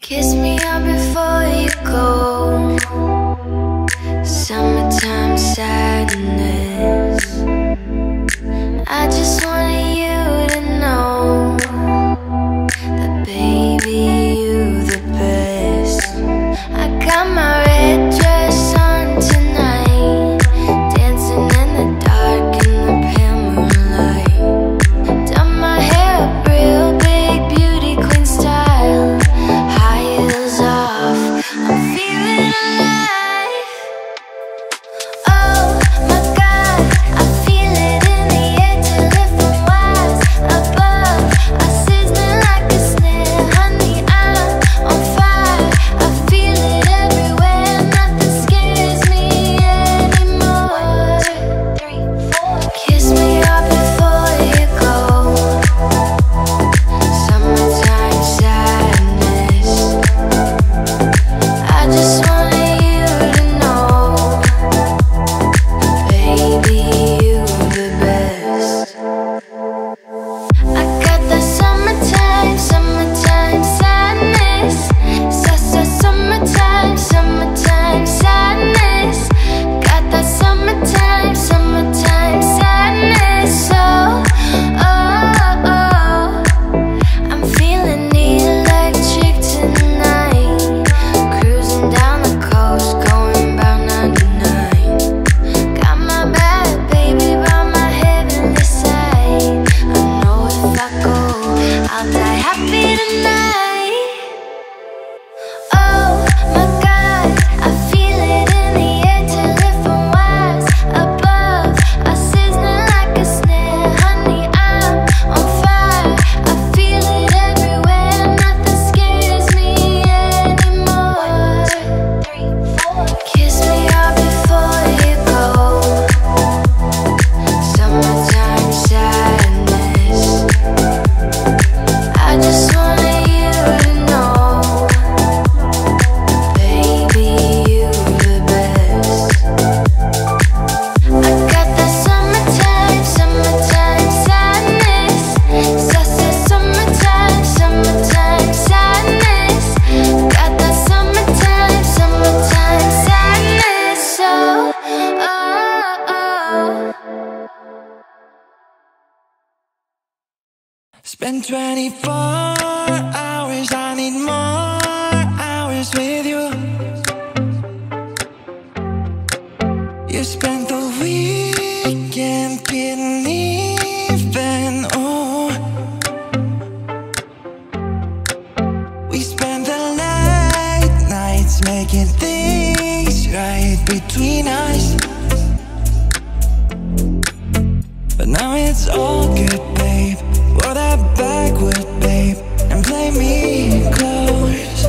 Kiss me up before you go. Summertime sadness. I just wanted you to know that baby, you the best. I got my red dress on tonight, dancing in the dark in the pale moonlight. Done my hair up real big, beauty queen style, high heels off, I'm feeling alive. Oh my God, I feel it in the air till it from wise above. I sizzling like a snare, honey, I'm on fire. I feel it everywhere, nothing scares me anymore. 3, 4. Kiss me up before you go. Summertime sadness. I just wanted you to know, baby, you the best. I got that summertime sadness. Summertime sadness. Got that summertime sadness. Oh, I'm feeling electric tonight. Cruising down the coast, going about 99. Got my bad baby by my heavenly side. I know if I go, I'll die happy tonight. Oh my God, I feel it in the air till it from wise above. I sizzling like a snare, honey, I'm on fire. I feel it everywhere, nothing scares me anymore. 3, 4. Kiss me up before you go. Summertime sadness. I just wanted you to know, baby, you the best. I got that summertime sadness. Summertime sadness. Got that summertime sadness. Oh. Spend 24 hours, I need more hours with you. You spent the weekend getting even, oh. We spent the late nights making things right between us. But now it's all good, babe. Roll that backward, babe, and play me close.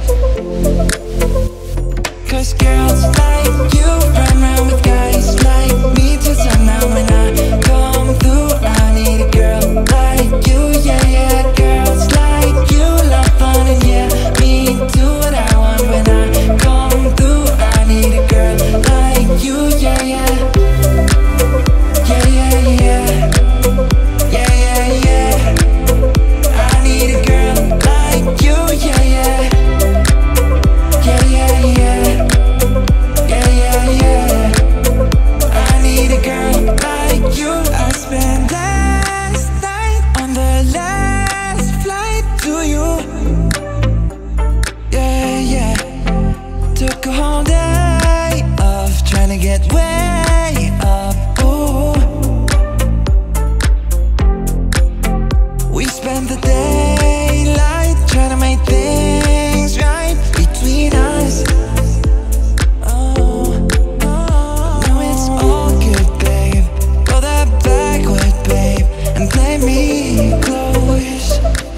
'Cause girls like you run around with guys like me till sundown. When I come through, I need a girl like you, yeah, yeah. Girls like you love fun and yeah, me do what I want. When I come through, I need a girl like you, yeah, yeah. Yeah, yeah, yeah. Yeah, yeah, yeah. I need a girl like you, yeah, yeah. Yeah, yeah, yeah. Yeah, yeah, yeah. I need a girl like you. I spent last night on the last flight to you. Yeah, yeah. Took a whole day of trying to get way up, ooh. We spent the daylight trying to make things right between us. Oh, now it's all good, babe. Roll that backward, babe, and play me close.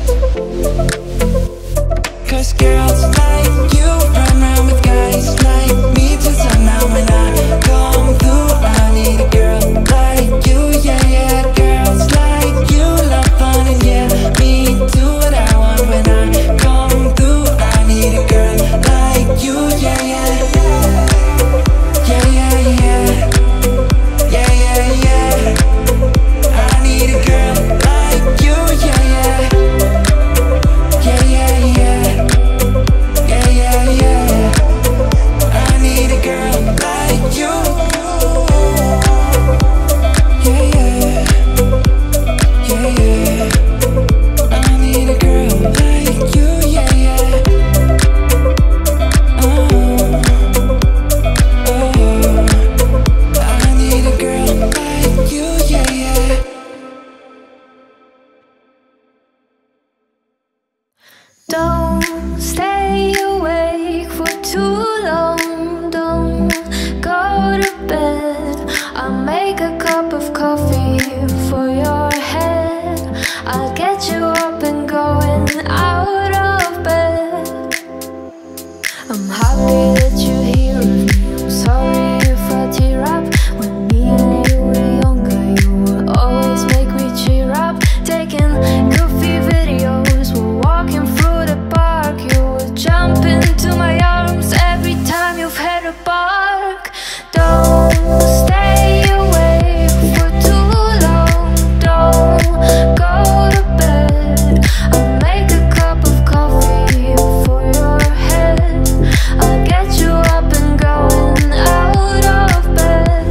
'Cause girls like you run around with guys like me till sundown. When I come through, I need a girl like you, yeah, yeah. Girls like you love fun and yeah, me do what I want. When I come through, I need a girl like you, yeah, yeah. Yeah, yeah, yeah. Yeah, yeah, yeah. I need a girl like you, yeah, yeah. Yeah, yeah, yeah. Don't stay awake for too long. Don't go to bed. I'll make a cup of coffee for your head. I'll get you up and going out of bed. I'm happy that you're here with me. I'm sorry if I tear up. When me and you were younger, you would always make me cheer up. Taking goofy videos, we're walking through the park. You would jump into my arms every time you've had a bark. Don't stay awake for too long. Don't go to bed. I'll make a cup of coffee for your head. I'll get you up and going out of bed.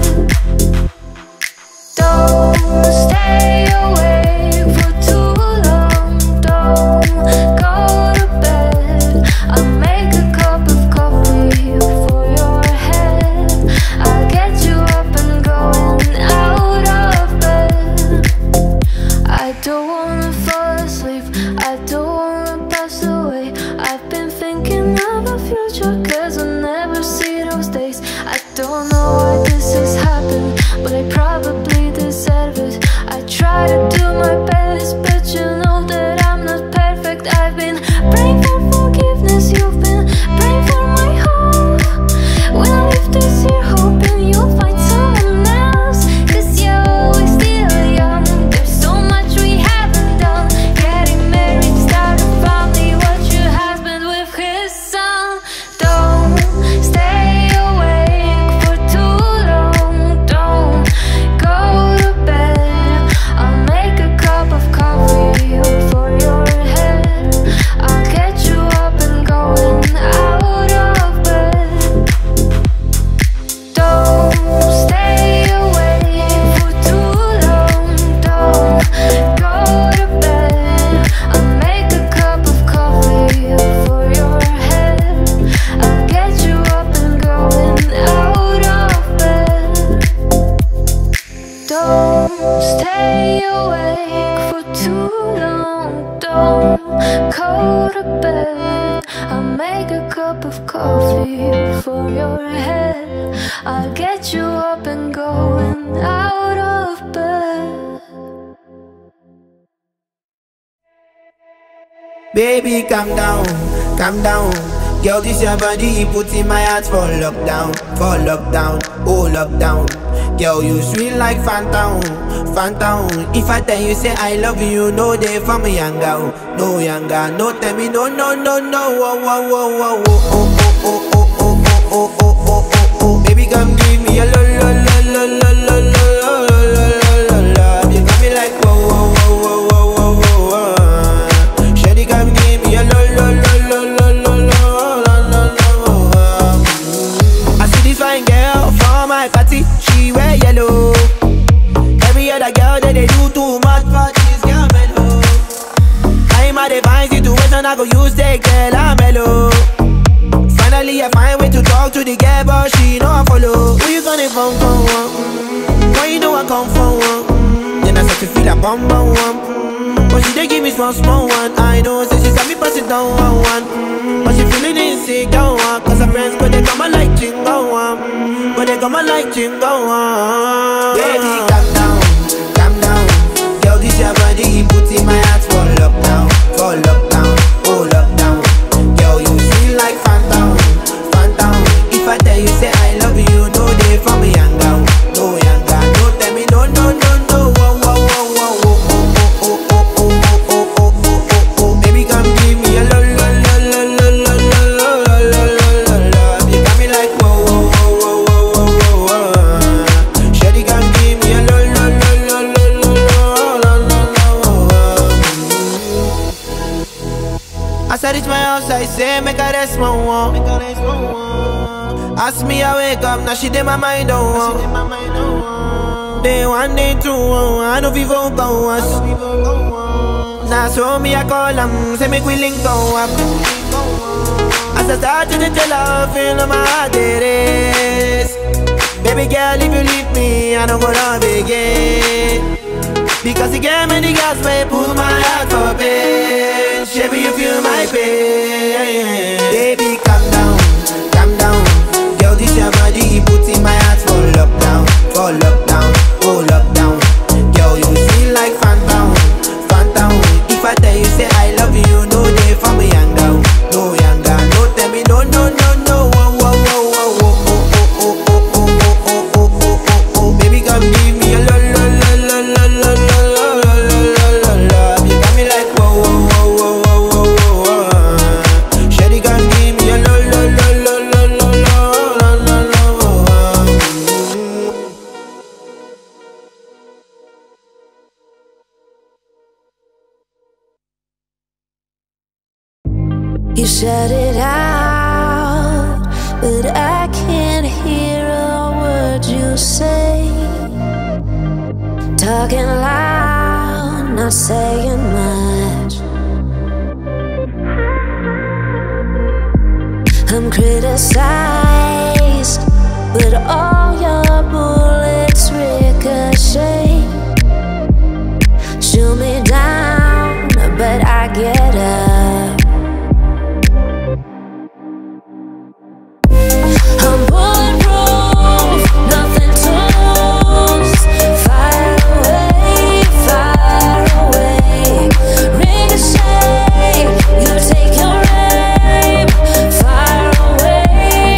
Don't stay awake for too long. Don't go to bed. I'll make a cup of coffee for your head. I'll get you up and going out of bed. I don't wanna fall asleep, I don't wanna pass away. I've been thinking of a future, cause I'll never see those days. I don't know why this has happened, but I probably deserve it. I try to do my best, but you know that I'm not perfect. I've been praying for forgiveness, you've been praying for my hope. When I leave this here, hoping you'll find someone else, cause you're still young. There's so much we haven't done. Getting married, start a family, watch your husband with his son. Don't stay awake for too long. Don't go to bed. I'll make a cup of coffee for your head. I'll get you up and going out of bed. Don't stay awake for too long. Don't go to bed. I'll make a cup of coffee for your head. I'll get you up and going out of bed. Don't stay awake for too long. Don't go to bed. I'll make a cup of coffee for your head. I'll get you up and going out of bed. Baby, calm down, calm down. Girl, this your body, put in my heart for lockdown, oh lockdown. Girl, you sweet like phantom, phantom. If I tell you say I love you, no day for me younger, no younger. No tell me no, no, no, no. Oh, oh, oh, oh, oh, oh, oh, oh, oh, oh, oh, oh, oh. Baby, come give me a lo, lo, lo, lo, lo, lo, lo, lo, lo, lo, lo. You got me like whoa, whoa, whoa, whoa, whoa, whoa, whoa. Shawty, come give me a lo, lo, lo, lo, lo, lo, lo, lo, lo. I see this fine girl from my party, she wear yellow. Every other girl that they do too much, but this girl mellow. I'm a divine situation, I go use that girl, I'm mellow. Finally I find way to talk to the girl, but she know I follow. Who you gonna phone for? Why you know I come for one? Then I start to feel a bum bum one. But she dey give me small small one. I know, say she got me pass it down one one. But she feeling insecure one, cause her friends but they come and like chingo one. But they come and like chingo one. Baby, calm down, calm down. Girl, this your body, put in my heart for lockdown, oh lockdown. Girl, you feel like phantom, phantom. If I tell you say I love you, no day for me younger, no younger. No tell me no, no, no, no. Whoa, whoa, whoa, whoa, whoa, oh, oh, oh, oh, oh, oh, oh, oh, oh. Baby, come give me a lo, lo, lo, lo, lo, lo, lo, lo, lo, lo, lo. You got me like whoa, whoa, whoa, whoa, whoa, whoa, whoa. Shawty, come give me a lo, lo, lo, lo, lo, lo, lo, lo, lo. As I reach my house, I say, make a rest, my one. Ask me, I wake up, now she did my mind, oh. Day one, day two, I know people go us. Now so me, I call them, say make we link go up. As I start to tell her, feel my heart it is. Baby girl, if you leave me, I don't go love again. Because you gave me the gas, may pull my heart for pain. Baby, you feel my pain. You shut it out, but I can't hear a word you say. Talking loud, not saying much. I'm criticized, but all your bullets ricochet. Shoot me down, but I get up. I'm bulletproof, nothing to lose. Fire away, ricochet. You take your aim. Fire away.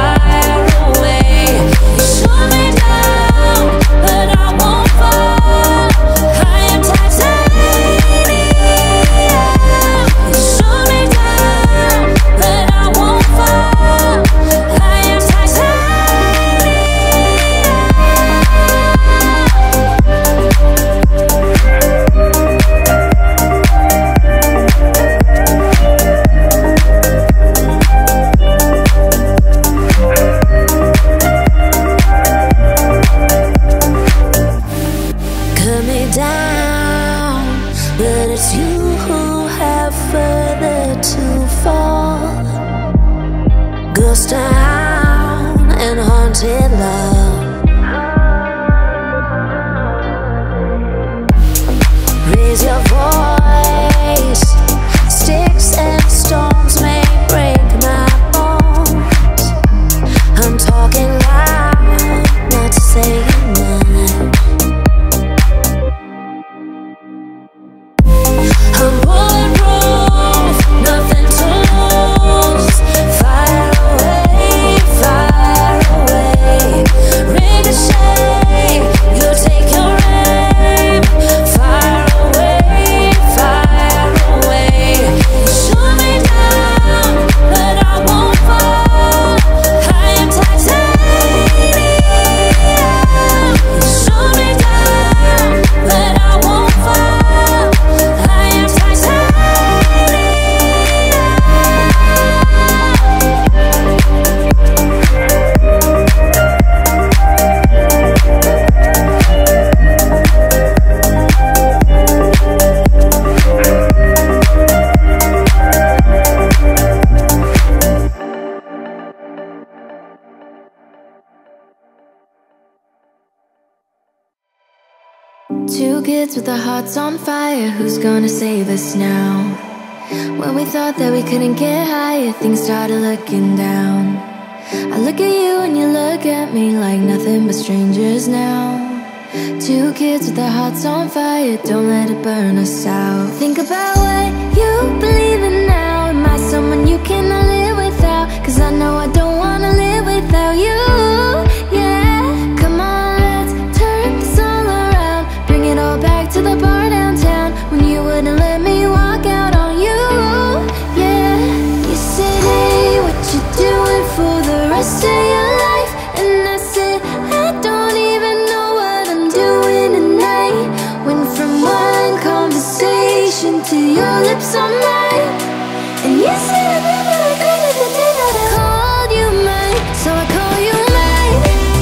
You shoot me down, but I won't fall. I am titanium. You shoot me down, but I won't fall. I am cut me down, but it's you who have further to fall. Ghost town and haunted love. Raise your voice. Sticks and stones may break my bones. I'm talking loud, not saying much. I'm bulletproof, nothing to lose. Fire away, ricochet. You take your aim. Fire away. You shoot me down, but I won't fall. I am titanium. You shoot me down, but I won't fall. I am Two kids with their hearts on fire. Who's gonna save us now? When we thought that we couldn't get higher, things started looking down. I look at you and you look at me like nothing but strangers now. Two kids with their hearts on fire. Don't let it burn us out. Think about what you believe in now. Am I someone you cannot live without? Cause I know I don't wanna live without you. Yeah, come on, let's turn this all around. Bring it all back to the bar downtown, when you wouldn't let me walk out on you. Yeah, you said, hey, what you doing for the rest of your life? And I said, I don't even know what I'm doing tonight. Went from one conversation to your lips on mine. And you said I never regretted the day that I called you mine. So I call you mine.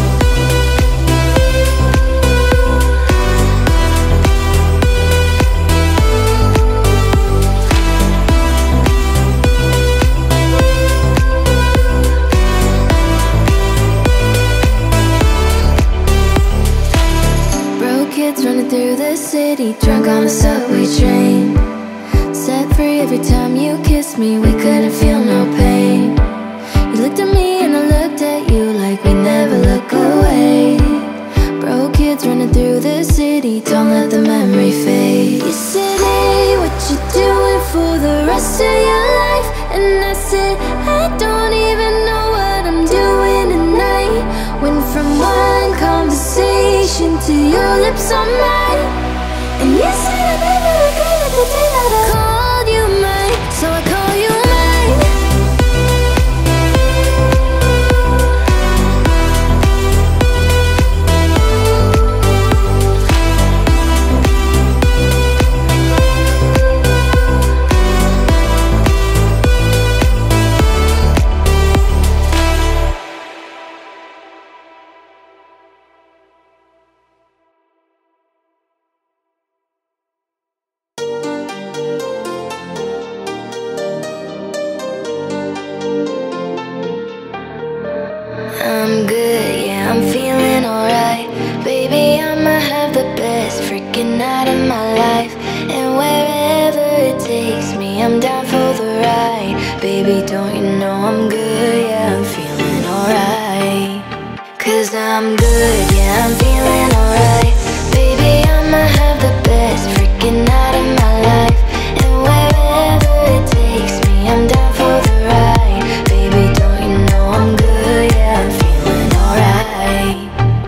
Broke kids running through the city, drunk on the subway train. Set free every time you kissed me, we couldn't feel no pain. You looked at me and I looked at you like we never look away. Broke kids running through the city, don't let the memory fade. You said, hey, what you doing for the rest of your life? And I said, I don't even know what I'm doing tonight. Went from one conversation to your lips on mine. And you said I never regretted the day that I called you mine. So I call you mine. don't you know I'm good? Yeah, I'm feeling alright. 'Cause I'm good, yeah, I'm feeling alright. Baby, I'ma have the best freaking night of my life. And wherever it takes me, I'm down for the ride. Baby, don't you know I'm good? Yeah, I'm feeling alright.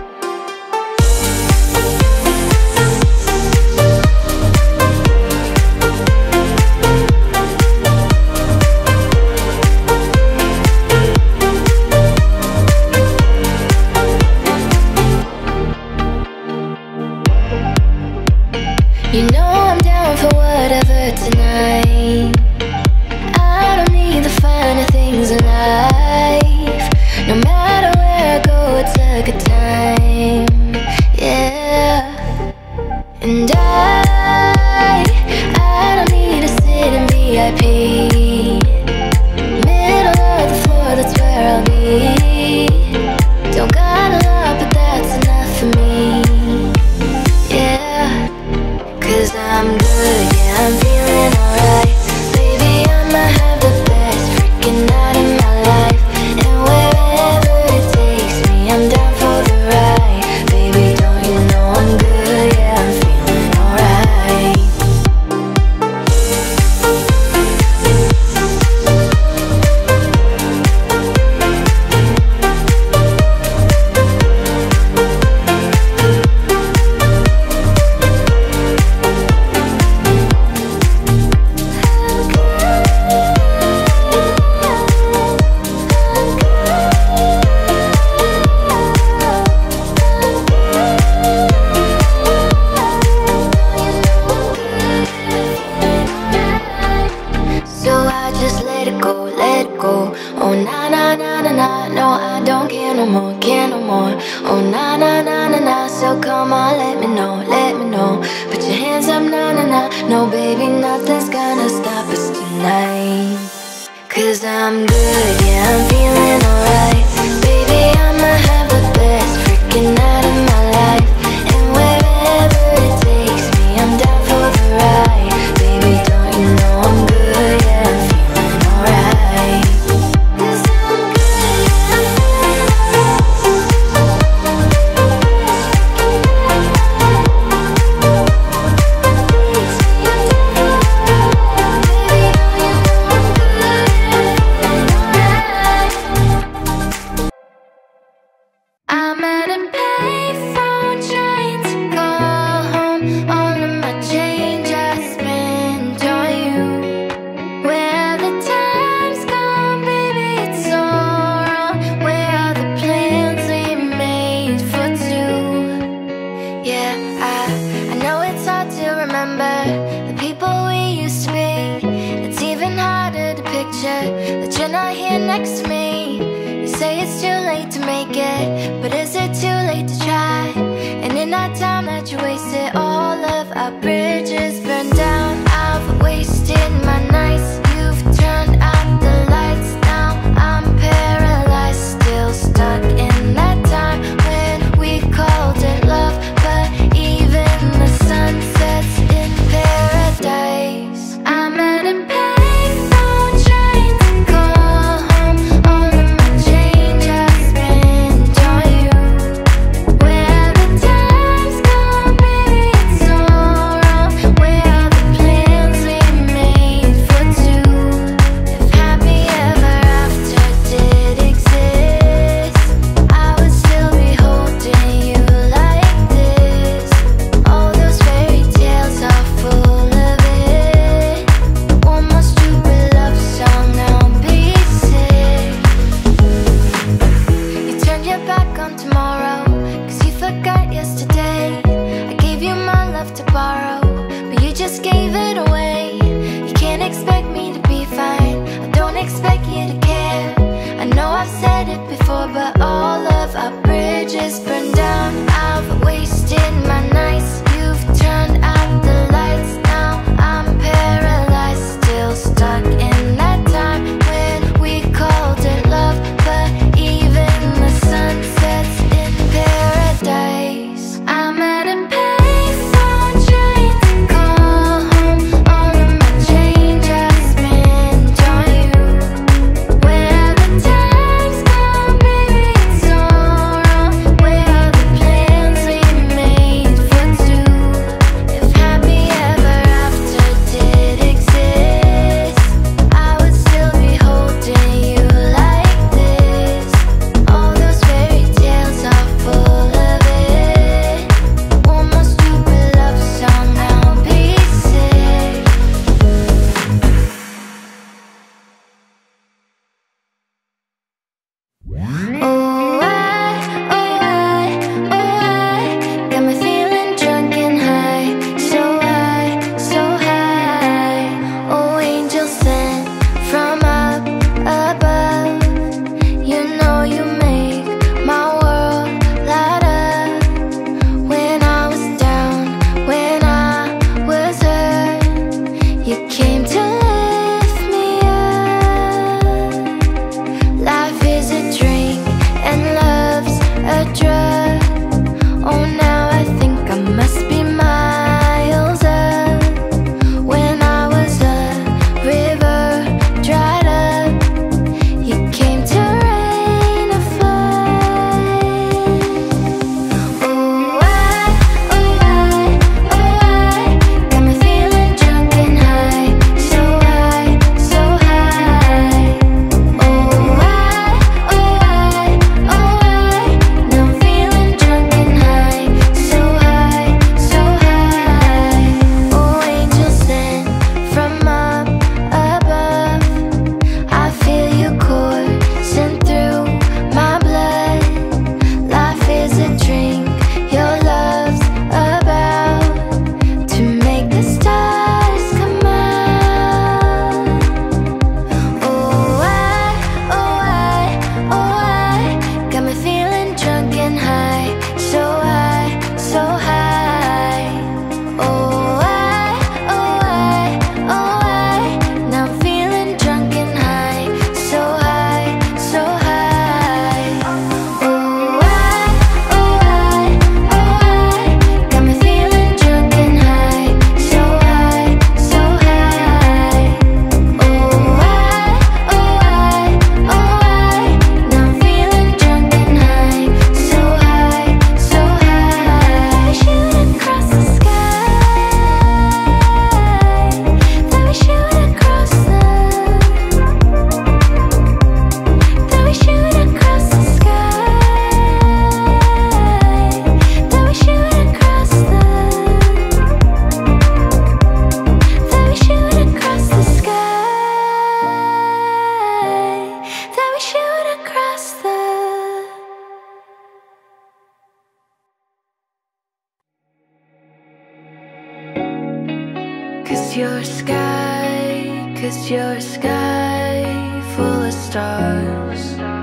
You know I'm down for whatever tonight. I don't need the finer things in life. No matter where I go, it's a good time. Yeah. And I don't need to sit in VIP. Middle of the floor, that's where I'll be. Don't got a lot, but that's enough for me. Yeah. 'Cause I'm good, yeah, I'm feeling alright. Baby, I'ma have the best freaking night of my life. And wherever it takes me, I'm down for the ride. Baby, don't you know I'm good, yeah, I'm feeling alright. So I just let it go, let it go. Oh na na na na na, no I don't care no more, care no more. Oh na na na na na, so come on, let me know, let me know. Put your hands up, na na na. No baby, nothing's gonna stop us tonight. 'Cause I'm good, yeah, I'm feeling alright. Baby, I'ma have the best freaking night of my life. And wherever it takes me, I'm down for the ride. Baby, don't you know I'm good, yeah, I'm feeling alright. 'Cause I'm good, yeah, I'm feeling I'm at a payphone trying to call home. All of my change I spent on you. Where the time's gone, baby, it's so wrong. Where are the plans we made for two? Yeah, I know it's hard to remember the people we used to be. It's even harder to picture that you're not here next to me. You say it's too late to make it, but is it too late to try? And in that time that you wasted, all of our bridges burned down. I've wasted my nights, you've turned out the lights. Now I'm paralyzed, still stuck in that time when we called it love. But even the sun sets in paradise. I'm at a payphone trying to call home. All of my change I spent on you. Where the time's gone, baby, it's so wrong. Where are the plans we made for two? If happy ever after did exist, I would still be holding you like this. All those fairy tales are full of it. One more stupid love song, I'll be sick. You turned your back on tomorrow, 'cause you forgot yesterday. I gave you my love to borrow, but you just gave it away. You can't expect me to be fine, I don't expect you to care. I know I've said it before, but all of our bridges burned down. I've wasted my nights, you've turned out the lights. Now I'm paralyzed, still stuck in that time when we called it love. But even the sun sets in paradise. I'm at a payphone trying to call home. All of my change I spent on you. sky, 'cause you're a sky full of stars.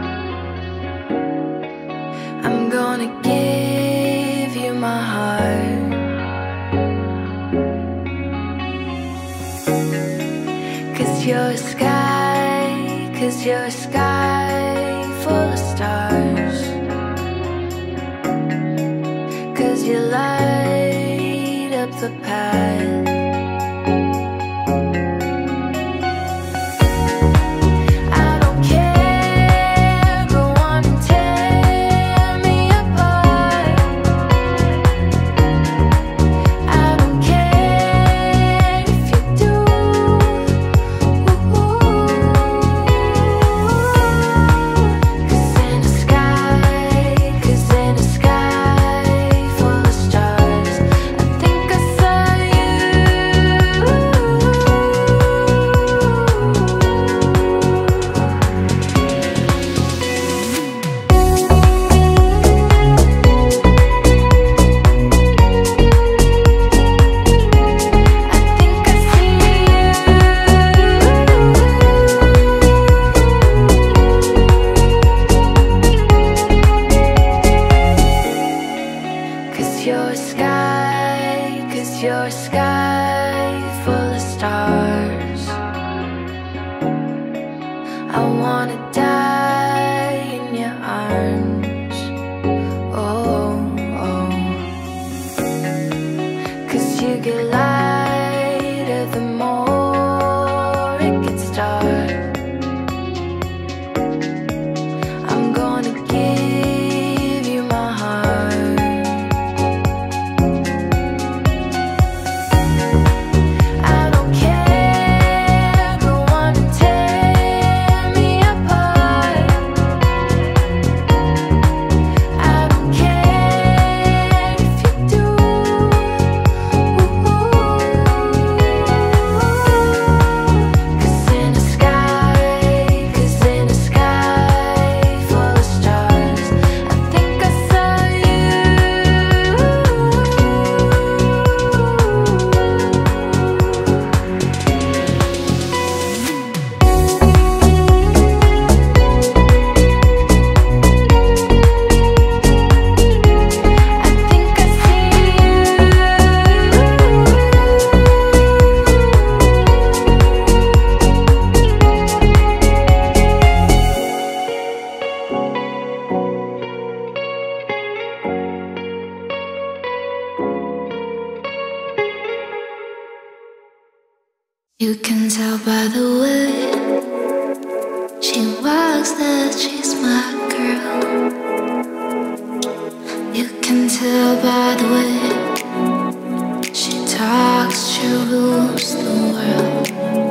I'm gonna give you my heart. 'Cause you're a sky, 'cause you're a sky full of stars. 'Cause you light up the path. You're a sky full of stars. I wanna die in your arms. Oh, oh. 'Cause you get lighter the more it gets dark. I'm gonna give you my heart. You can tell by the way she walks that she's my girl. You can tell by the way she talks, she rules the world.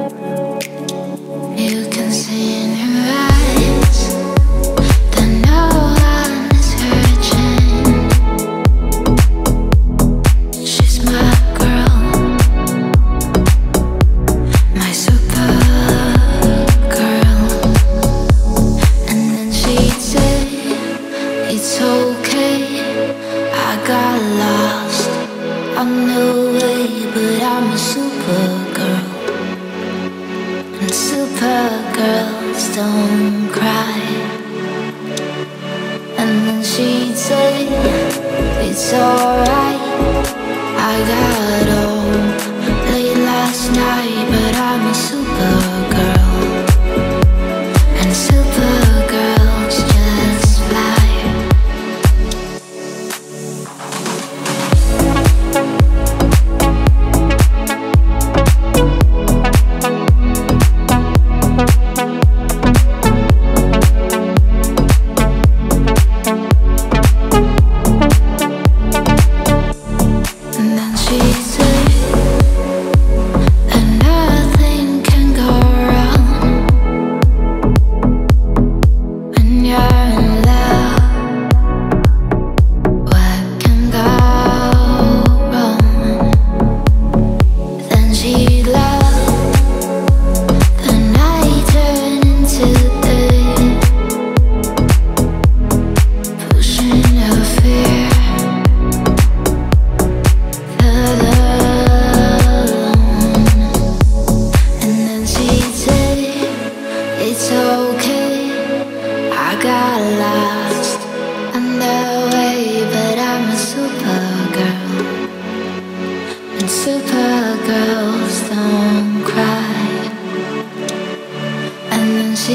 You can see in her eyes that no one is hurting. She's my girl, my super girl. And then she'd say, it's okay, I got lost on the way, but I'm a super girl. And super girls don't cry. And then she'd say, it's alright, I got home late last night, but I'm a super girl. And super girls just fly. And then she said,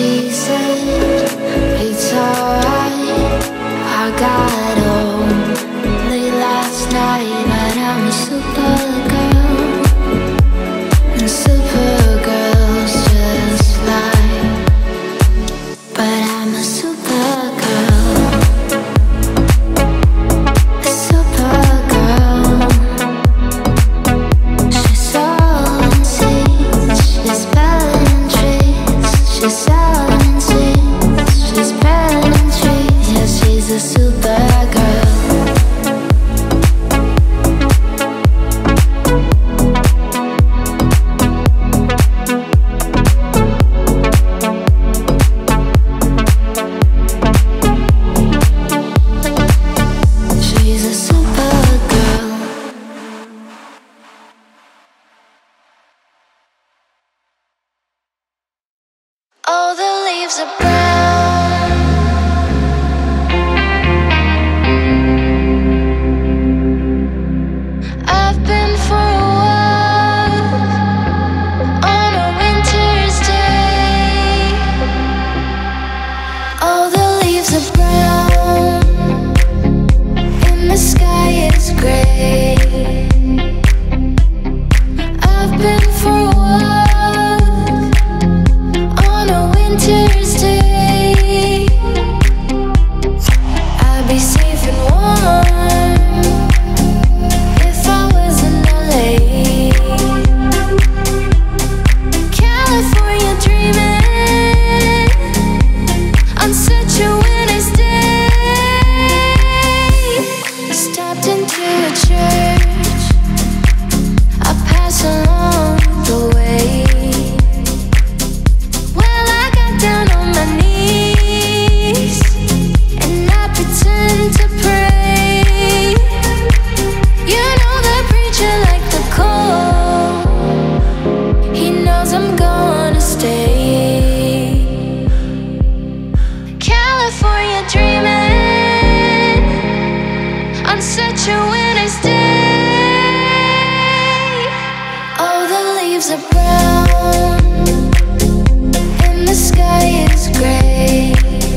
She said, it's alright, I got home late last night, but I'm a supergirl, and supergirls just lie. But I'm a supergirl, a supergirl. She's selling seeds, she's spelling trees. She's selling seeds, she's spelling trees. Yeah, she's a supergirl. She's a supergirl. All the leaves are brown. I've been for a walk on a winter's day. All the leaves are brown and the sky is gray. I've been for a walk on a winter's day. I'd be safe and warm if I was in LA. California dreaming on such a winter's day. Stepped into a church, I pass along the way. Well, I got down on my knees and I pretend to pray. You know the preacher like the cold, he knows I'm gonna stay. California dreaming on such a winter's day. All the leaves are brown and the sky is gray.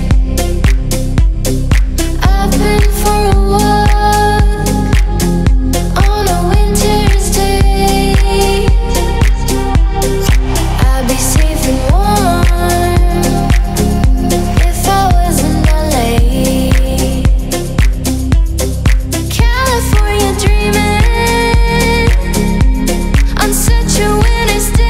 I've been for a walk on a winter's day. I'd be safe and warm if I was in LA. California dreaming on such a winter's day.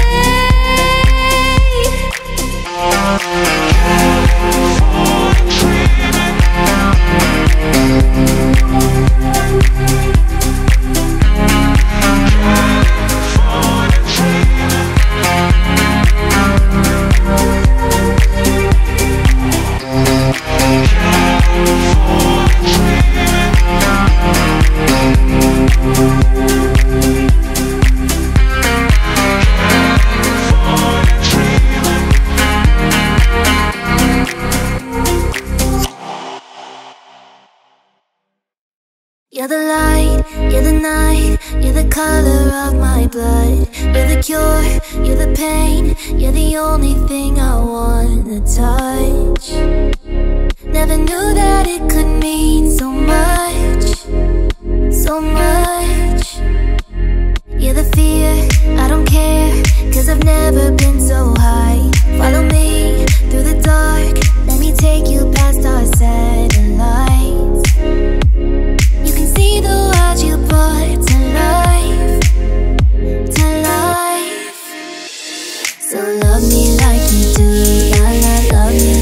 You're the light, you're the night, you're the color of my blood. You're the cure, you're the pain, you're the only thing I wanna touch. Never knew that it could mean so much, so much. You're the fear, I don't care, 'cause I've never been so high. Follow me through the dark, let me take you past our satellites. You can see the world you brought to life, to life. So love me like you do, la la, love me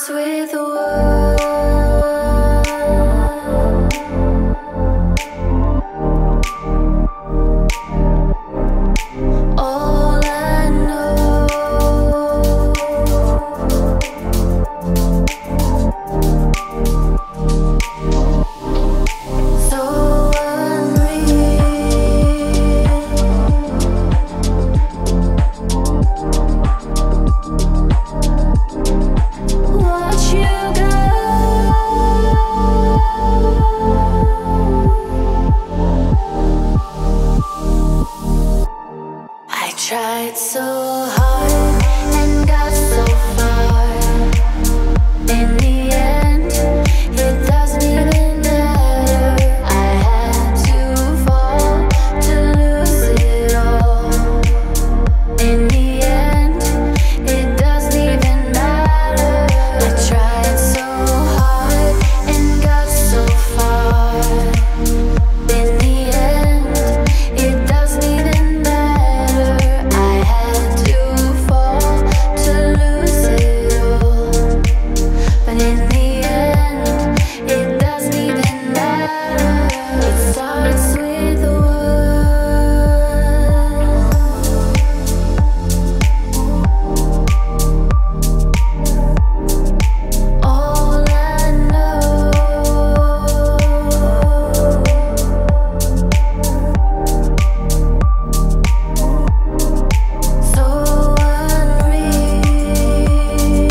starts with a word. All I know, so unreal. Watch you go. I tried so hard and got so far. In the end, it doesn't even matter. I had to fall to lose it all. In the end, it doesn't even matter. I tried so hard and got so far. In the end, it doesn't even matter. I had to fall to lose it all. But in the end, it doesn't even matter. It starts with a word. All I know, so unreal.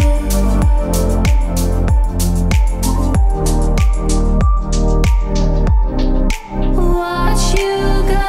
Watch you go.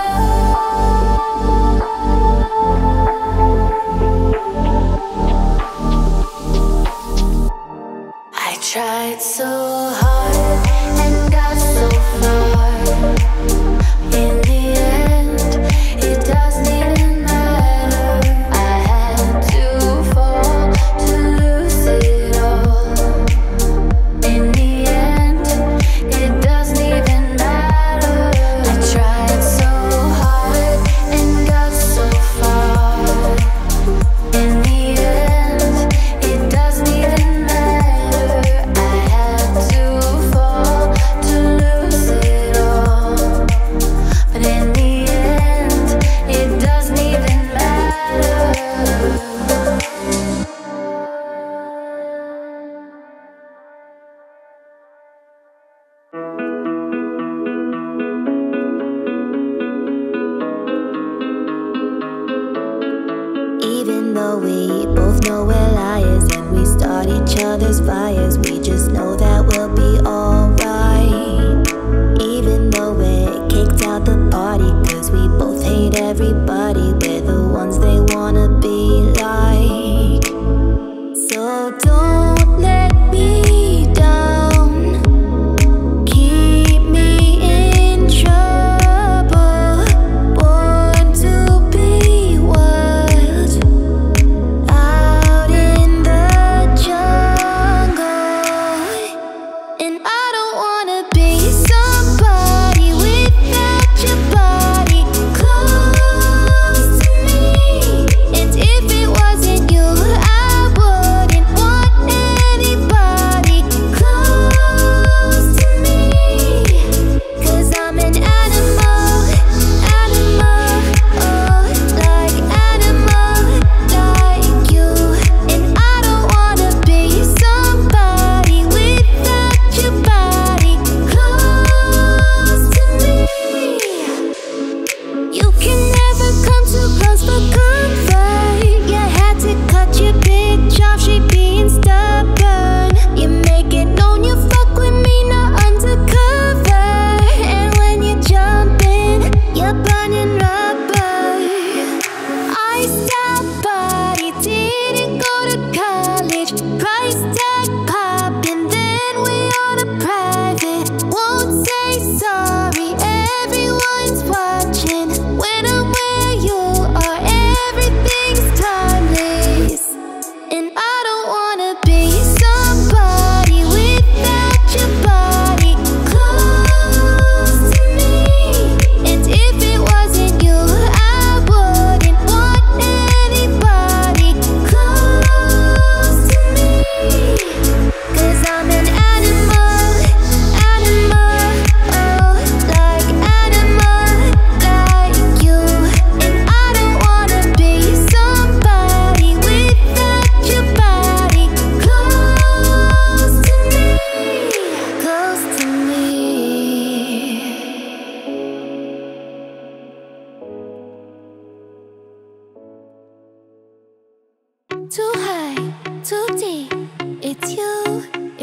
I tried so hard and got so far. In the end, it doesn't even matter. I had to fall to lose it all. In the end, it doesn't even matter. I tried so hard and got so far. In the end, it doesn't even matter. I had to fall to lose it all. But in the end, it doesn't even matter. Even though we both know we're liars and we start each other's fires, we just know that we'll be alright. Even though we're kicked out the party, cause we both hate everybody, we're the ones they wanna be like. So don't let me down, keep me in trouble, born to be wild, out in the jungle.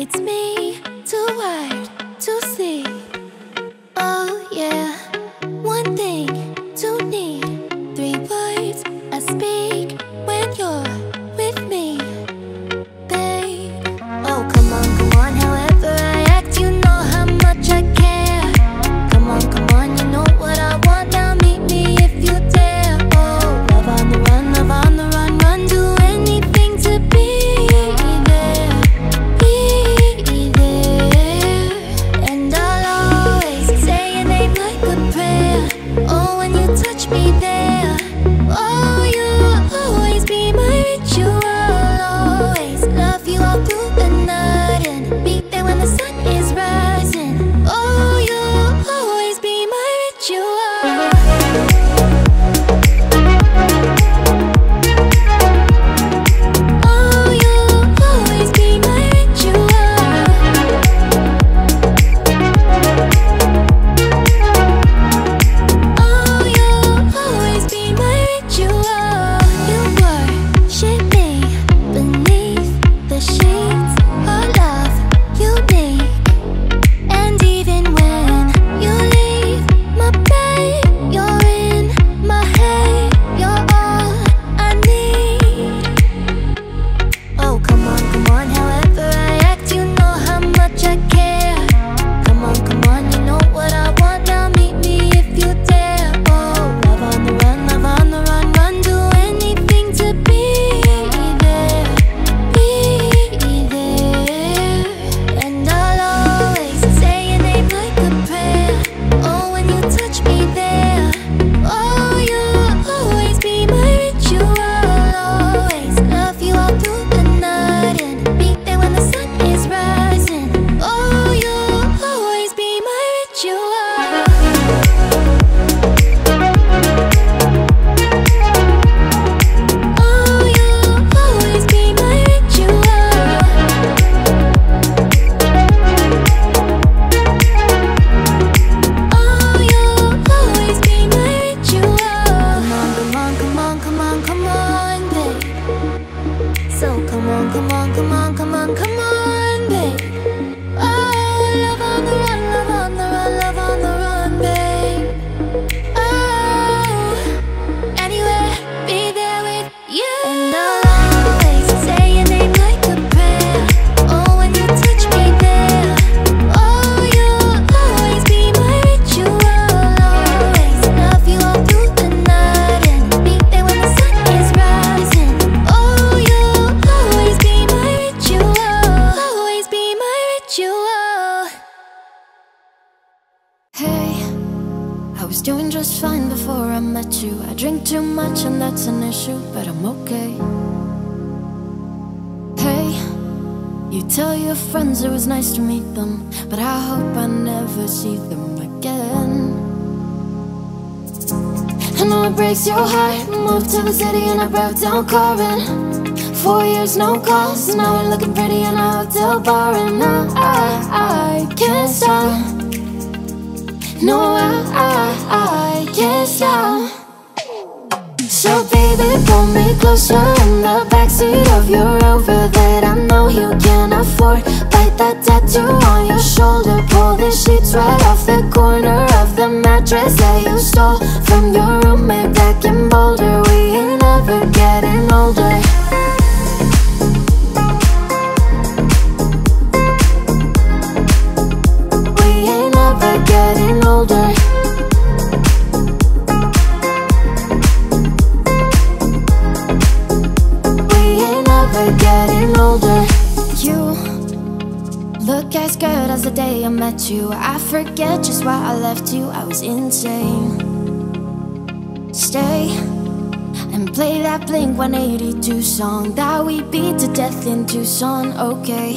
It's me, too wired to sleep. Oh yeah, one thing to need, 3 words I speak when you're with me, babe. Oh come on, however I act, you know how much I care. Come on, you know what I want, now meet me if you dare. Oh, love on the run, run, do anything to be there, be there. And I'll always say your name like a prayer. Oh, when you touch me there, oh, you'll always be my ritual. Always love you all through the night and be there when the sun is rising. Oh, you'll always be my ritual. Oh, you'll always be my ritual. Oh, you'll always be my ritual. You worship me beneath the sheets of love unique. And even when you leave my bed, you're in my head, you're all I need. Oh come on, however I act, you know how much I care. Come on, you know what I want, now meet me if you dare. Oh, love on the run, do anything to be there, be there. And I'll always say your name like a prayer. Oh, when you touch me there, oh, you'll always be my ritual. Always love you all through the night and be there when the sun is rising. Oh, you'll always be my ritual. Oh, you'll always be my ritual. Oh, you'll always be my ritual. Come on, babe. So come on, babe. Oh, love on the run, babe. Oh, anywhere, be there with you. And I'll always say your name like a prayer. Oh, when you touch me there, oh, you'll always be my ritual. Always love you all through the night and be there when the sun is rising. Oh, you'll always be my ritual. Always be my ritual. Hey, I was doing just fine before I met you. I drink too much and that's an issue, but I'm okay. Hey, you tell your friends it was nice to meet them, but I hope I never see them again. I know it breaks your heart. Moved to the city and I broke down crying. 4 years no calls, now we're looking pretty in a hotel bar. And I can't stop. No, I can't stop. So baby, pull me closer in the backseat of your Rover that I know you can afford. Bite that tattoo on your shoulder, pull the sheets right off the corner of the mattress that you stole from your roommate back in Boulder. We ain't never getting older. We ain't never getting older. Getting older. You look as good as the day I met you. I forget just why I left you, I was insane. Stay and play that Blink-182 song that we beat to death in Tucson, okay?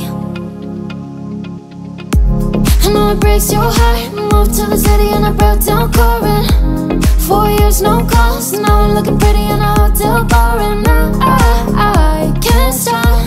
I know it breaks your heart. Moved to the city and I broke down crying. 4 years no calls, now we're looking pretty in a hotel bar. And I can't stop.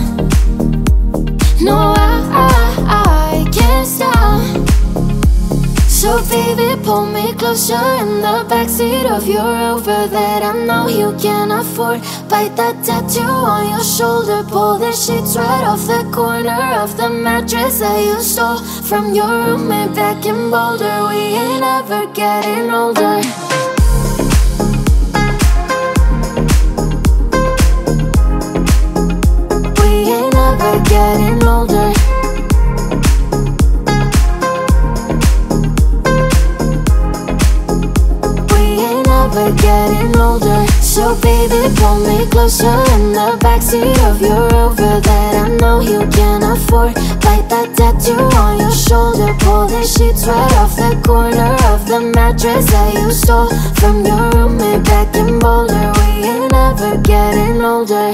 No, I can't stop. So baby, pull me closer in the backseat of your Rover that I know you can't afford. Bite that tattoo on your shoulder, pull the sheets right off the corner of the mattress that you stole from your roommate back in Boulder. We ain't ever getting older. We ain't ever getting older. We're getting older. So baby, pull me closer in the backseat of your Rover that I know you can't afford. Bite that tattoo on your shoulder, pull the sheets right off the corner of the mattress that you stole from your roommate back in Boulder. We ain't ever getting older.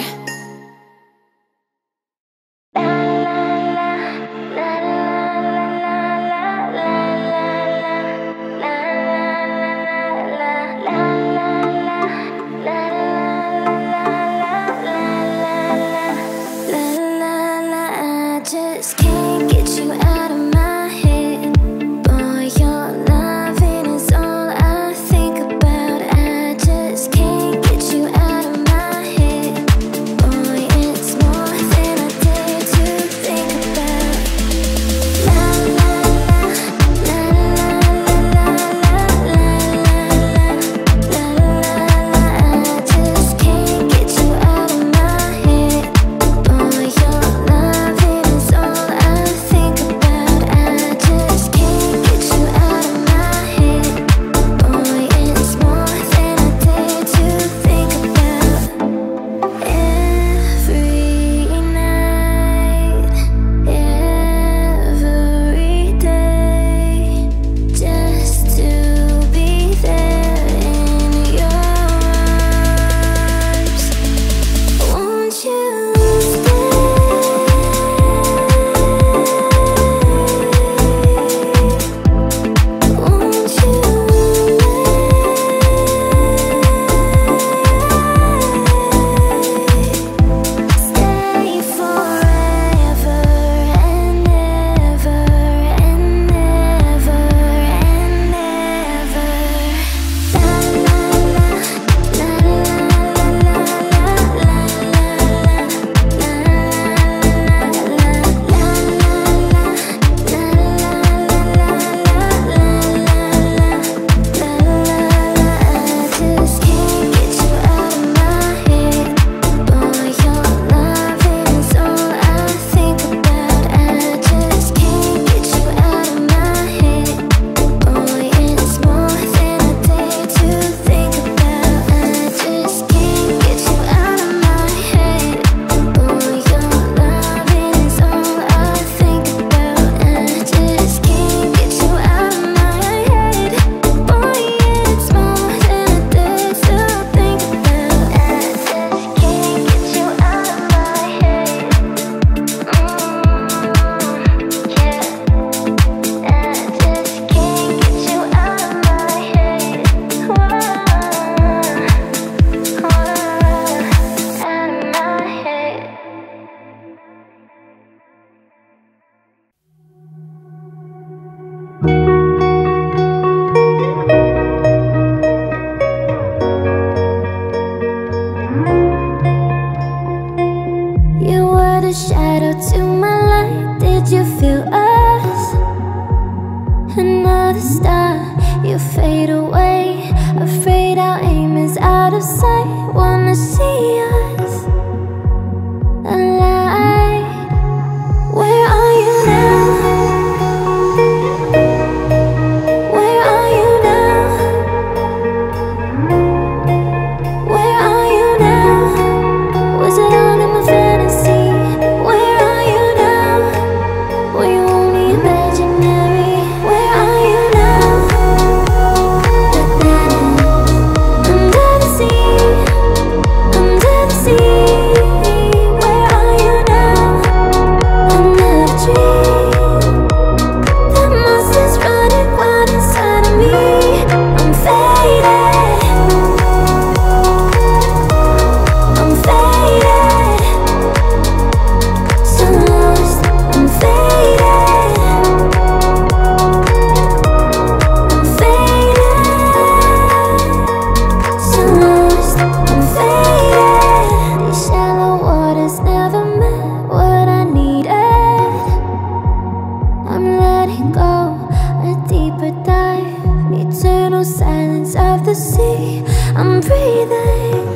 I'm breathing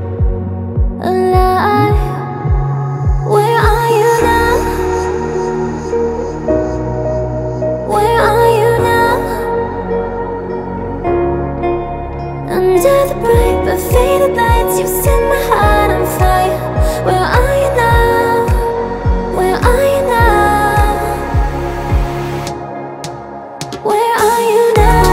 alive. Where are you now? Where are you now? Under the bright but faded lights, you set my heart on fire. Where are you now? Where are you now? Where are you now?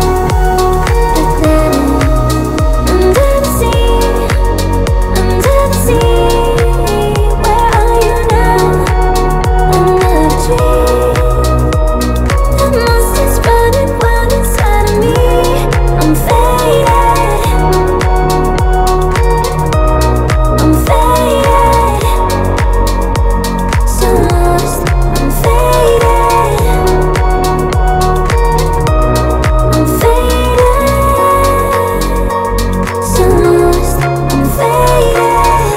Under the sea, under the sea. Where are you now? Under the tree. The monster's running wild inside of me. I'm faded. I'm faded. So lost. I'm faded. I'm faded. So lost. I'm faded.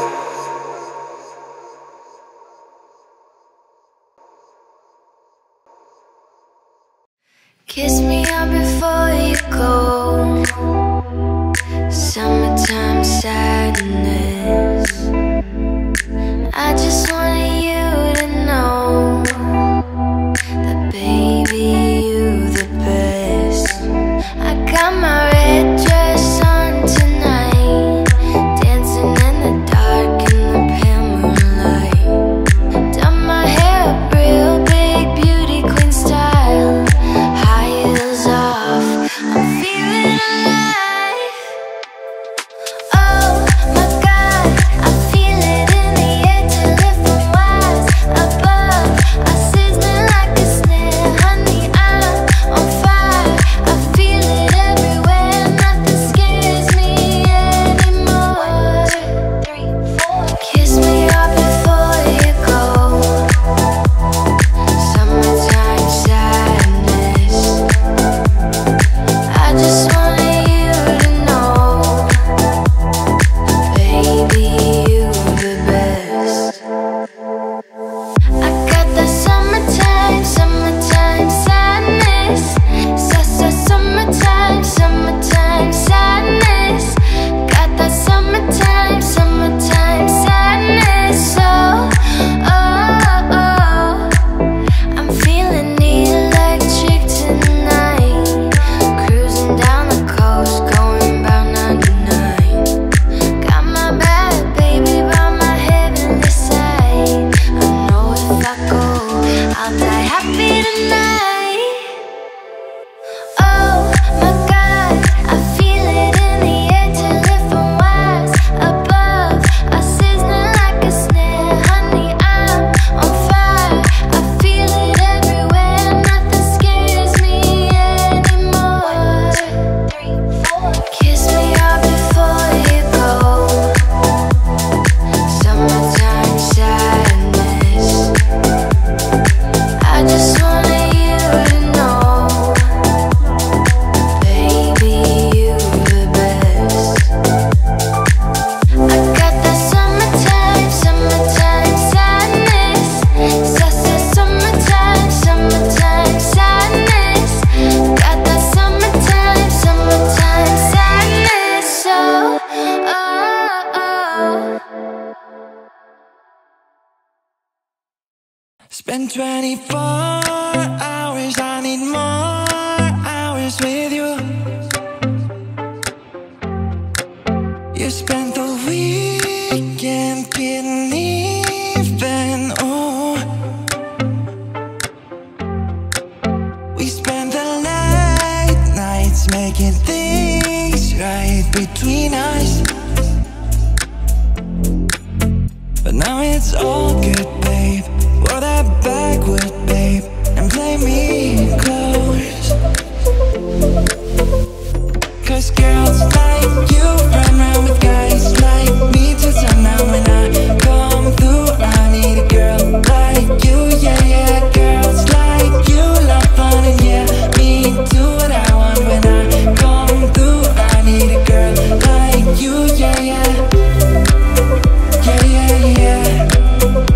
Kiss me up before you go. Summertime sadness. I just wanted you to know that baby, you the best. I got my red dress on tonight, dancing in the dark in the pale moonlight. Done my hair up real big, beauty queen style. High heels off, I'm feeling alive. Oh my God, I feel it in the air till it from wise above. I sizzling like a snare, honey, I'm on fire. I feel it everywhere, nothing scares me anymore. 3, 4. Kiss me up before you go. Summertime sadness. I just wanted you to know, baby, you the best. I got the summertime, summertime sadness. Summertime, summertime sadness. Got that summertime, summertime sadness. I'm feeling electric tonight. Cruising down the coast, going about 99. Got my bad baby by my heavenly side. I know if I go, I'll die happy tonight. Oh my God, I feel it in the air till it from wise above. I sizzling like a snare, honey, I'm on fire. I feel it everywhere, nothing scares me anymore. 3, 4. Kiss me up before you go. Summertime sadness. I just wanted you to know, baby, you the best. I got that summertime, summertime sadness. Summertime, summertime sadness. Got that summertime, summertime sadness. Spend 24 hours, I need more hours with you. You spent the weekend getting even, oh. We spent the late nights making things right between us. But now it's all good, babe. Roll that backward, babe, and play me close. 'Cause girls like you run around with guys like me till sundown. When I come through, I need a girl like you, yeah, yeah. Girls like you love fun and yeah, me do what I want. When I come through, I need a girl like you, yeah, yeah. Yeah, yeah, yeah.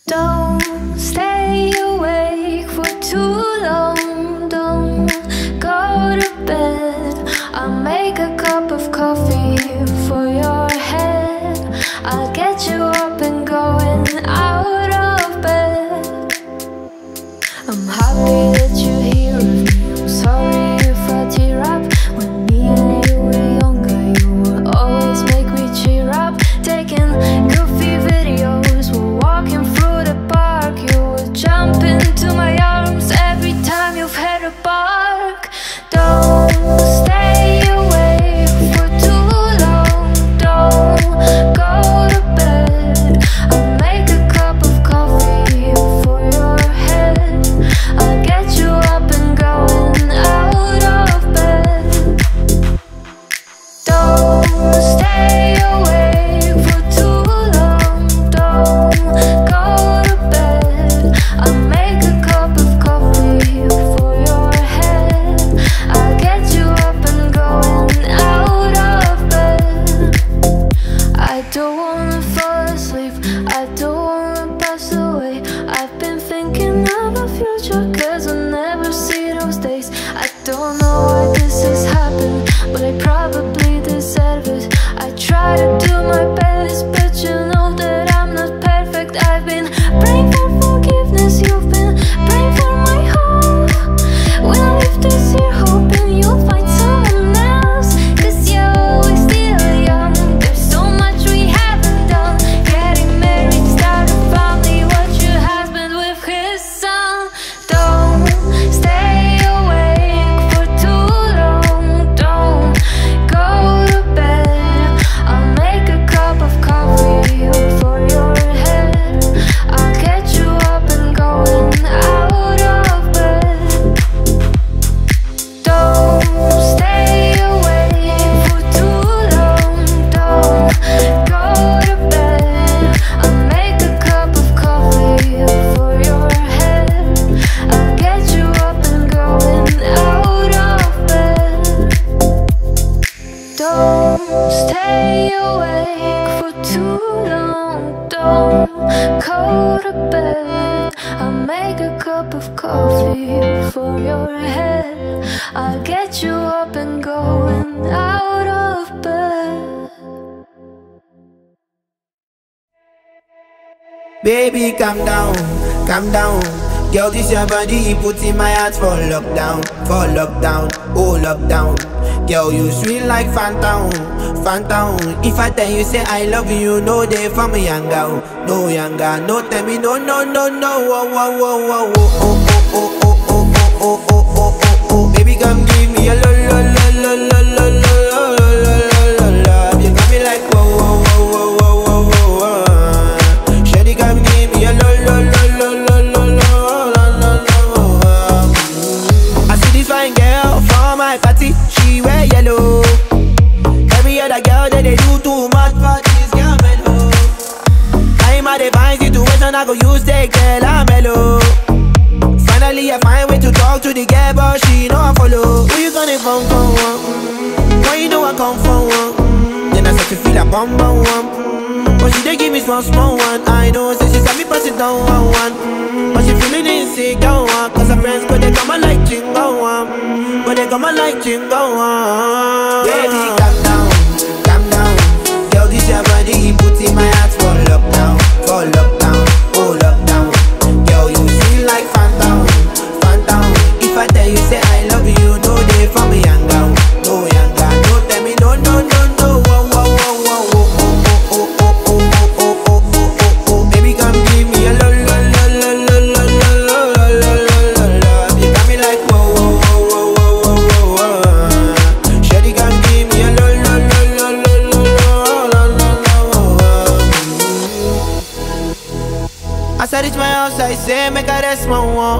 Don't stay awake for too long. Don't go to bed. I'll make a cup of coffee for your head. I'll get you up and going out of bed. I'm happy that you're here with me. I'm sorry if I tear up. When me and you were younger, you would always make me cheer up. Taking goofy videos, we're walking through the park. You would jump into my arms every time you've had a bark. Don't stay awake for too long. Don't go to bed. I'll make a cup of coffee for your head. I'll get you up and going out of bed. Don't stay awake for too long. Don't go to bed. I'll make a cup of coffee for your head. I'll get you up and going out of bed. I don't wanna fall asleep, I don't wanna pass away. I've been thinking of the future, cause I'll never see those days. I don't know why this has happened, but I probably deserve it. I try to do my best, but you know that I'm not perfect. I've been praying for forgiveness, you've been praying for my hope. When I leave this here, hoping you'll find someone else, cause you're always still young. There's so much we haven't done. Getting married, start a family, watch your husband with his son. Don't stay awake for too long. Don't go to bed. I'll make a cup of coffee for your head. I'll get you up and going out of bed. Don't stay awake for too long. Don't go to bed. I'll make a cup of coffee for your head. I'll get you up and going out of bed. Don't stay awake for too long. Don't go to bed. I'll make a cup of coffee for your head. I'll get you up and going out of bed. Baby, calm down, calm down. Girl, this your body, put in my heart for lockdown, oh lockdown. Girl, you sweet like phantom, phantom. If I tell you say I love you, no day for me younger, no younger. No tell me no, no, no, no. Oh, oh, oh, oh, oh, oh, oh, oh, oh, oh, oh, oh, oh, oh. Baby, come give me a lo, lo, lo, lo, lo, lo, lo, lo, lo, lo. You got me like whoa, whoa, whoa, whoa, whoa, whoa, whoa. Shawty, come give me a lo, lo, lo, lo, lo, lo, lo, lo. I see this fine girl from my party, she wear yellow. Every other girl that they do too much for this girl mellow. I'm at a fine situation, I go use the girl I'm mellow. Finally I find way to talk to the girl, but she know I follow. Who you gonna phone for one? Why you know I come for one? Then I start to feel a bum bum one. But she dey give me small small one. I know, say she got me pass it down one. But she feeling insecure one. Cause her friends go they come and like chingo one. But they come and like chingo one. Baby, calm down, calm down. Girl, this your body, put in my heart for lockdown, oh lockdown. Girl, you feel like phantom, phantom. If I tell you say I love you, no day for me younger, no younger. No tell me no, no, no, no. Oh, oh, oh, oh, oh, oh, oh, oh, oh, oh, oh, oh, oh, oh. Baby, come give me a lo, lo, lo, lo, lo, lo, lo, lo, lo, lo, lo. You got me like whoa, whoa, whoa, whoa, whoa, whoa, whoa. Shawty, come give me a lo, lo, lo, lo, lo, lo, lo, lo, lo. As I reach my house, I say, make a rest, my one.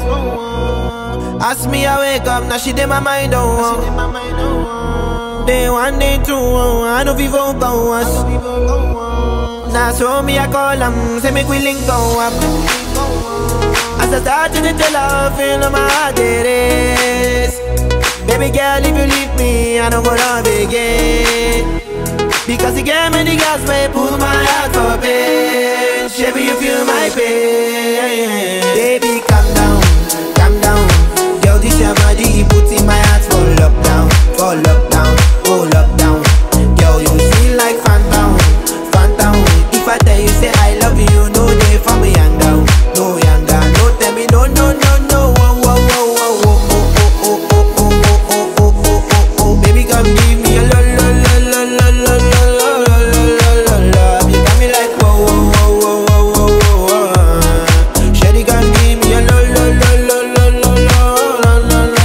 Ask me, I wake up, now she did my mind, oh. Day one, day two, I know people go us. Now so me, I call them, say make we link go up. As I start to tell her, feel on my heart it is. Baby girl, if you leave me, I don't go love again. Because you gave me the gas, may pull my heart for pain. Baby, you feel my pain. Baby, calm down, calm down. Girl, this your body, put in my heart for lockdown, oh lockdown. Girl, you feel like phantom, phantom. If I tell you say I love you, no day for me younger, no younger. No tell me no, no, no, no. Whoa, whoa, whoa, whoa, whoa, oh, oh, oh, oh, oh, oh, oh, oh, oh, oh. Baby, come give me a la la la la la la la la la la la. You got me like whoa, whoa, whoa, whoa, whoa, whoa, whoa. Shawty, come give me a la la la la la la la la la.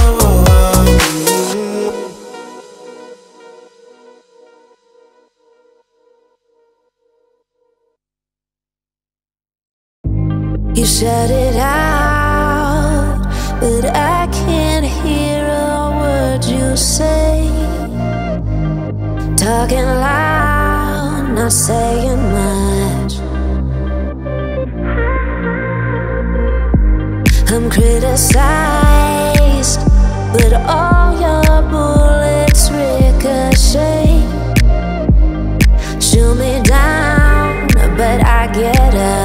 You shut it out, but I can't hear a word you say. Talking loud, not saying much. I'm criticized, but all your bullets ricochet. Shoot me down, but I get up.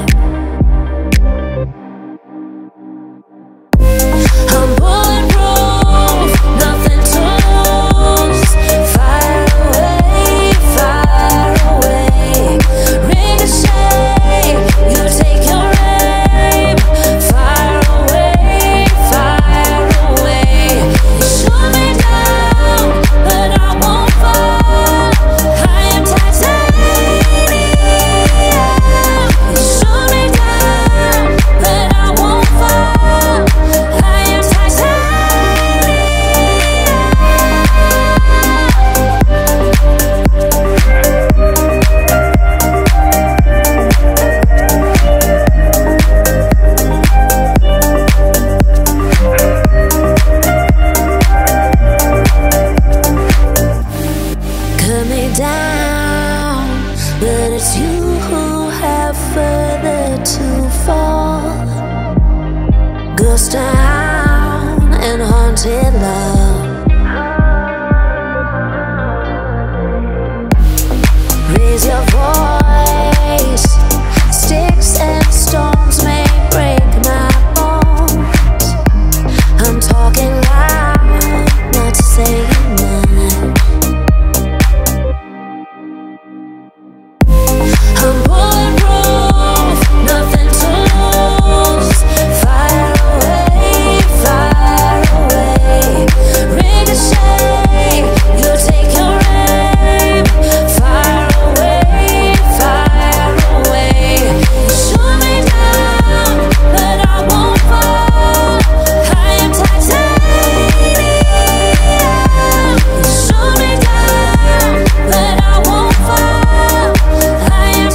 I'm bulletproof, nothing to lose. Fire away, ricochet. You take your aim. Fire away. You shoot me down, but I won't fall. I am titanium. You shoot me down, but I won't fall. I am cut me down, but it's you who have further to fall. Ghost town and haunted love. Raise your voice. Sticks and stones may break my bones. I'm talking loud, not saying much. I'm bulletproof, nothing to lose. Fire away, ricochet. You take your aim. Fire away. You shoot me down, but I won't fall. I am titanium. You shoot me down, but I won't fall. I am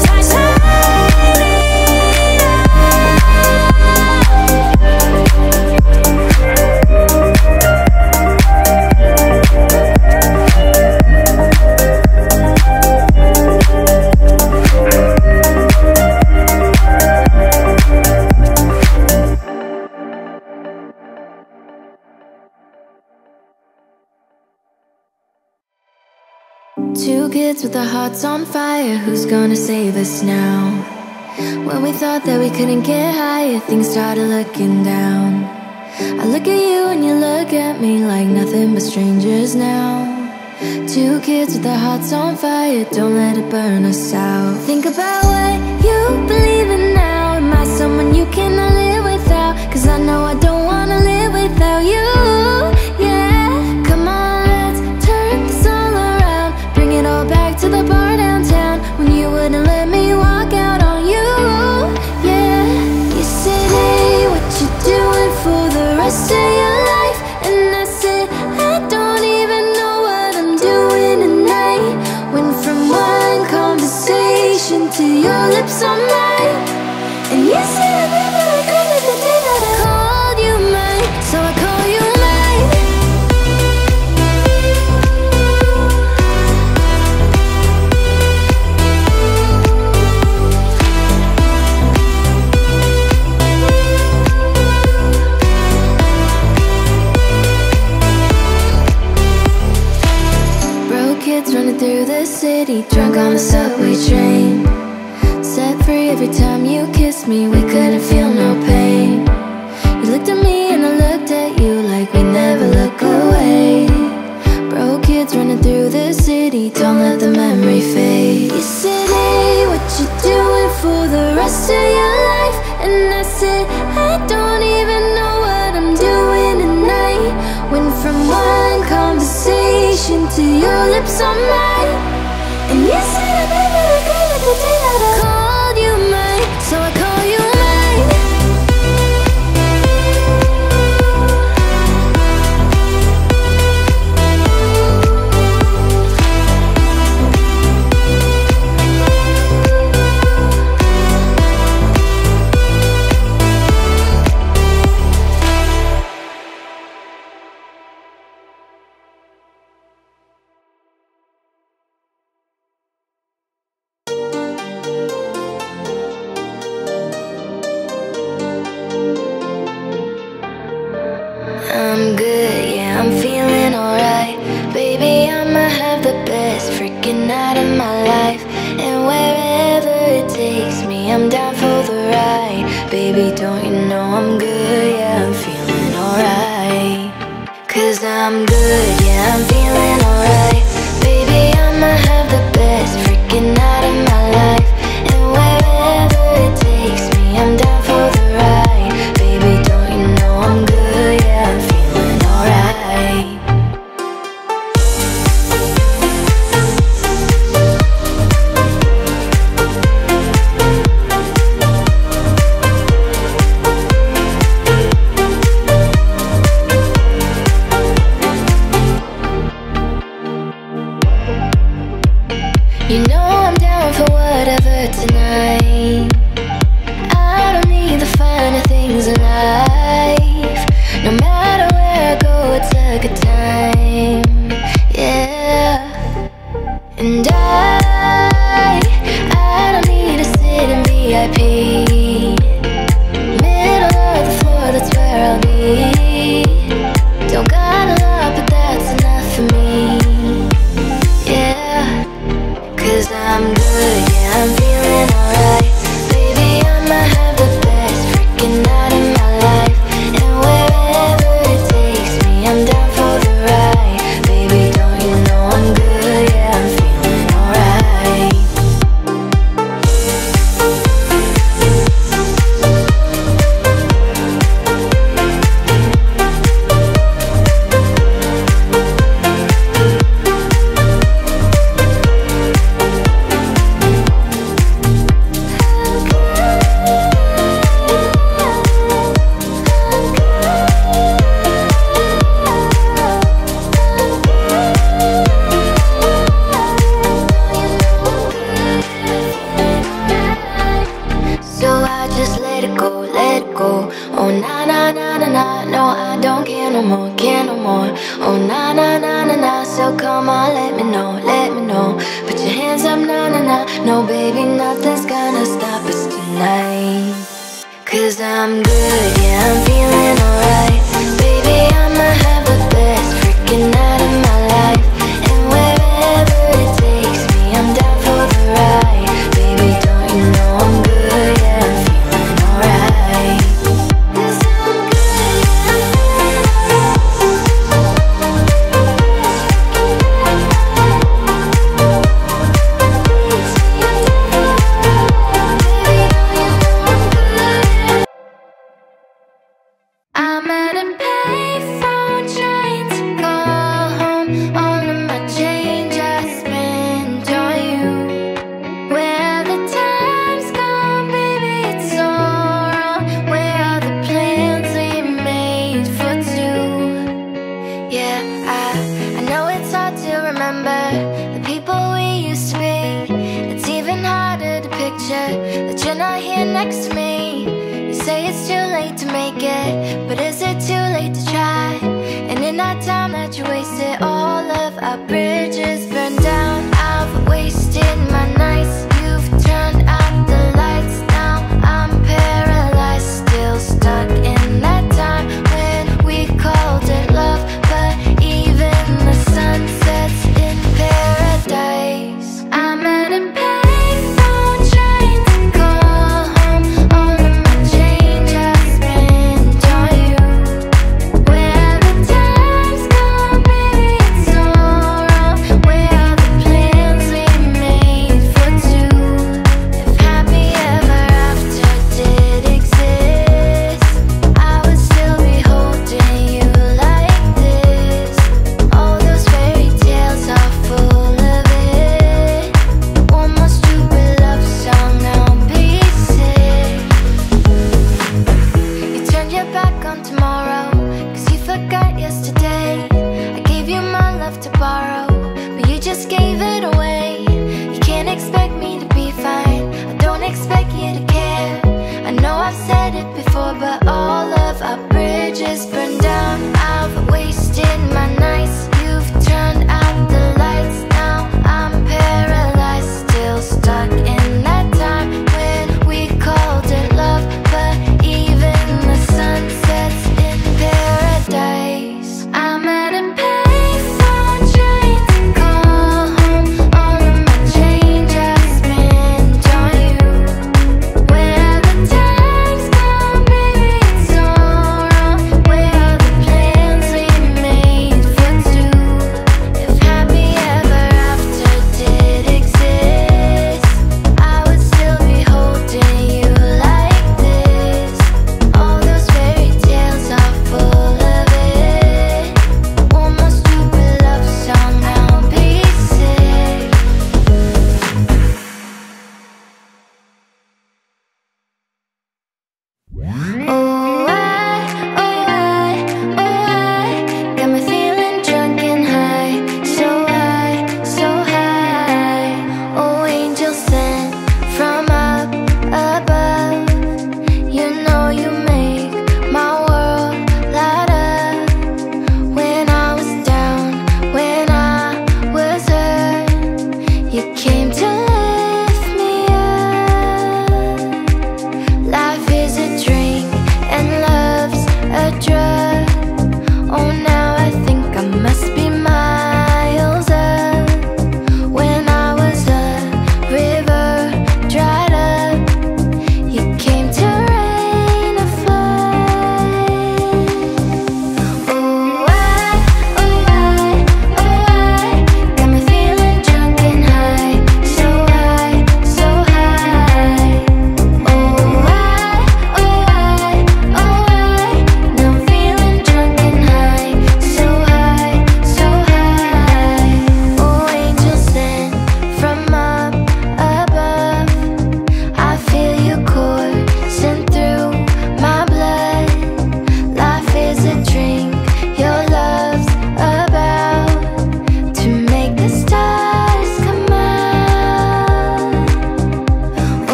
Two kids with their hearts on fire, who's gonna save us now? When we thought that we couldn't get higher, things started looking down. I look at you and you look at me like nothing but strangers now. Two kids with their hearts on fire, don't let it burn us out. Think about what you believe in now. Am I someone you cannot live without? Cause I know I don't wanna live without you, yeah. Come on, let's turn this all around. Bring it all back to the bar downtown, when you wouldn't let me walk out on you, yeah. You said, hey, what you doing for the rest of your life? And I said, I don't even know what I'm doing tonight. Went from one conversation to your lips on mine. And you said I never regretted the day that I called you mine. So I call you kids running through the city, drunk on the subway train. Set free every time you kissed me. We couldn't feel no pain. You looked at me and I looked at you like we never look away. Broke kids running through the city, don't let the memory fade. You said, hey, what you doing for the rest of your life? And I said, I don't even know what I'm doing tonight. Went from one conversation to your lips on mine. And you said I never regret the day that I called you mine. So I call you mine. I'm good, yeah, I'm feeling alright. Baby, I'ma have the best freaking night of my life. And wherever it takes me, I'm down for the ride. Baby, don't you know I'm good, yeah, I'm feeling alright. 'Cause I'm good, yeah, I'm feeling alright. Baby, I'ma have the best freaking night of my life. And wherever it takes me, I'm down for the ride. Baby, don't you know I'm good, yeah, I'm feeling alright. You know I'm down for whatever tonight. I don't need the finer things in life. No matter where I go, it's a good time. Yeah. And I don't need to sit in VIP. Middle of the floor, that's where I'll be. Don't got a lot, but that's enough for me. Yeah. 'Cause I'm good, yeah, I'm feeling alright. Baby, I'ma have the best freaking night of my life. And wherever it takes me, I'm down for the ride. Baby, don't you know I'm good, yeah, I'm feeling alright. So I just let it go, let it go. Oh na na na na na, no I don't care no more, care no more. Oh na na na na na, so come on, let me know, let me know. Put your hands up, na na na. No baby, nothing's gonna stop us tonight. 'Cause I'm good, yeah, I'm feeling alright. Baby, I'ma have the best freaking night of my life. And wherever it takes me, I'm down for the ride. Baby, don't you know I'm good, yeah, I'm feeling alright. 'Cause I'm good, yeah, I'm I'm at a payphone trying to call home. All of my change I spent on you. Where the time's gone, baby, it's all wrong. Where are the plans we made for two? Yeah, I know it's hard to remember the people we used to be. It's even harder to picture that you're not here next to me. You say it's too late to make it, but is it too late to try? And in that time that you wasted, all of our bridges burned down. I've wasted my nights, you've turned out the lights. Now I'm paralyzed, still stuck in that time when we called it love. But even the sun sets in paradise. I'm at a payphone trying to call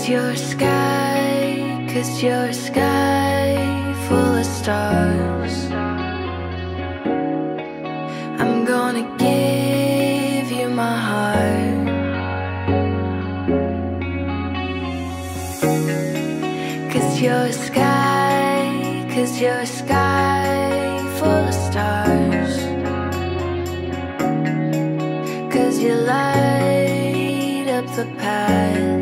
you're a sky, 'cause you're a sky full of stars. I'm gonna give you my heart. 'Cause you're a sky, 'cause you're a sky full of stars. 'Cause you light up the path.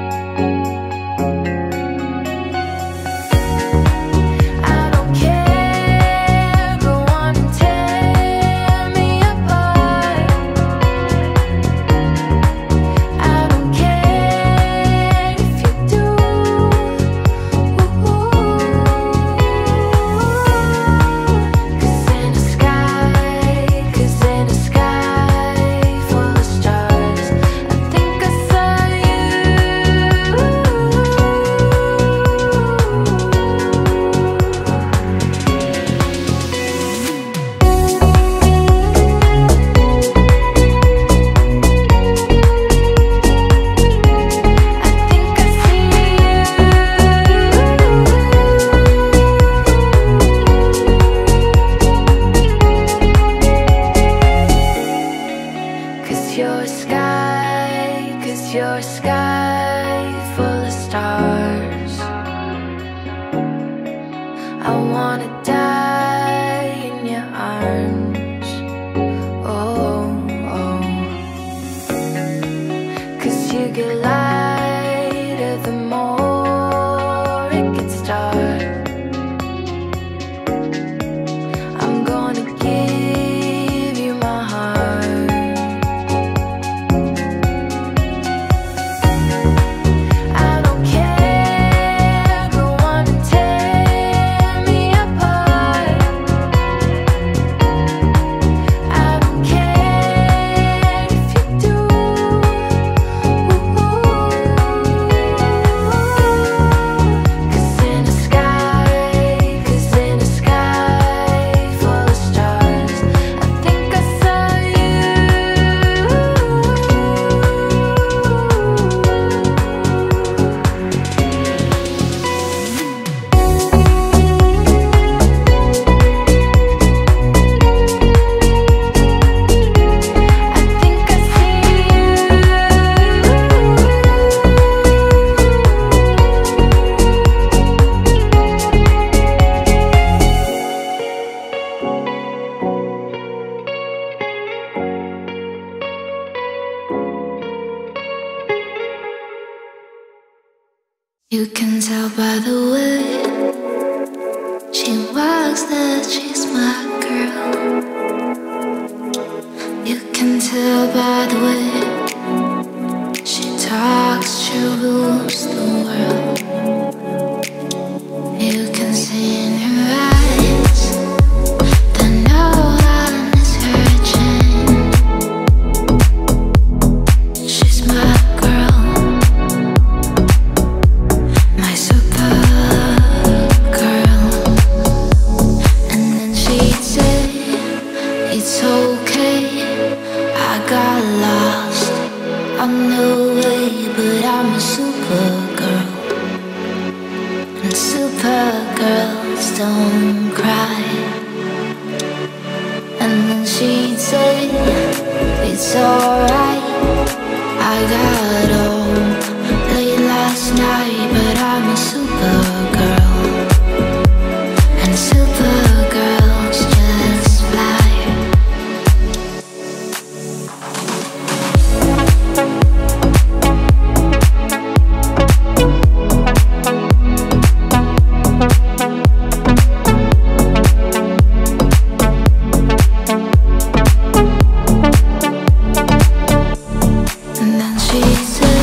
You're a sky, 'cause you're a sky full of stars. I wanna die in your arms. Oh, oh. 'Cause you get lighter the more it gets dark. I'm gonna give you my heart. You can tell by the way she walks that she's my girl. You can tell by the way she talks, she rules the world. You can see in her eyes that no one is hurting. She's my girl, my super girl. And then she'd say, it's okay, I got lost on the way, but I'm a super girl. And super girls don't cry. And then she'd say, it's alright, I got home late last night, but I'm a super girl. And super girls just fly. And then she said,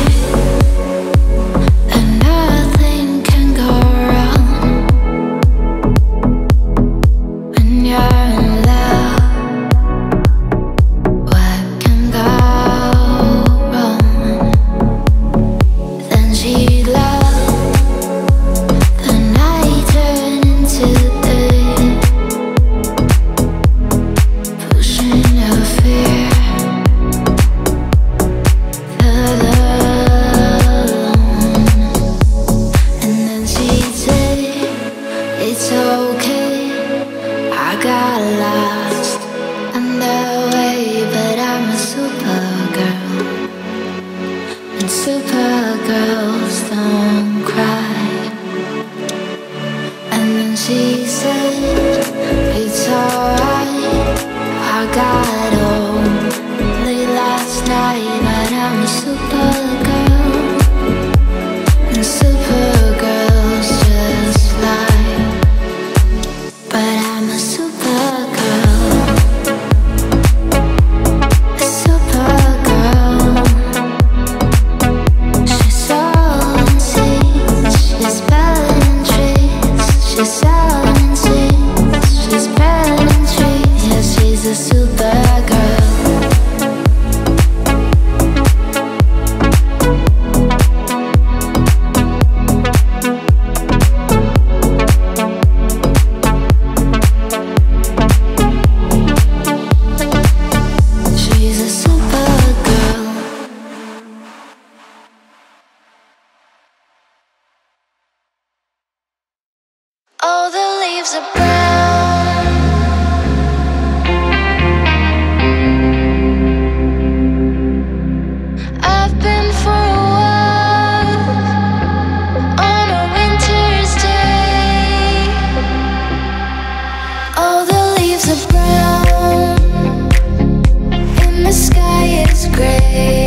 gray.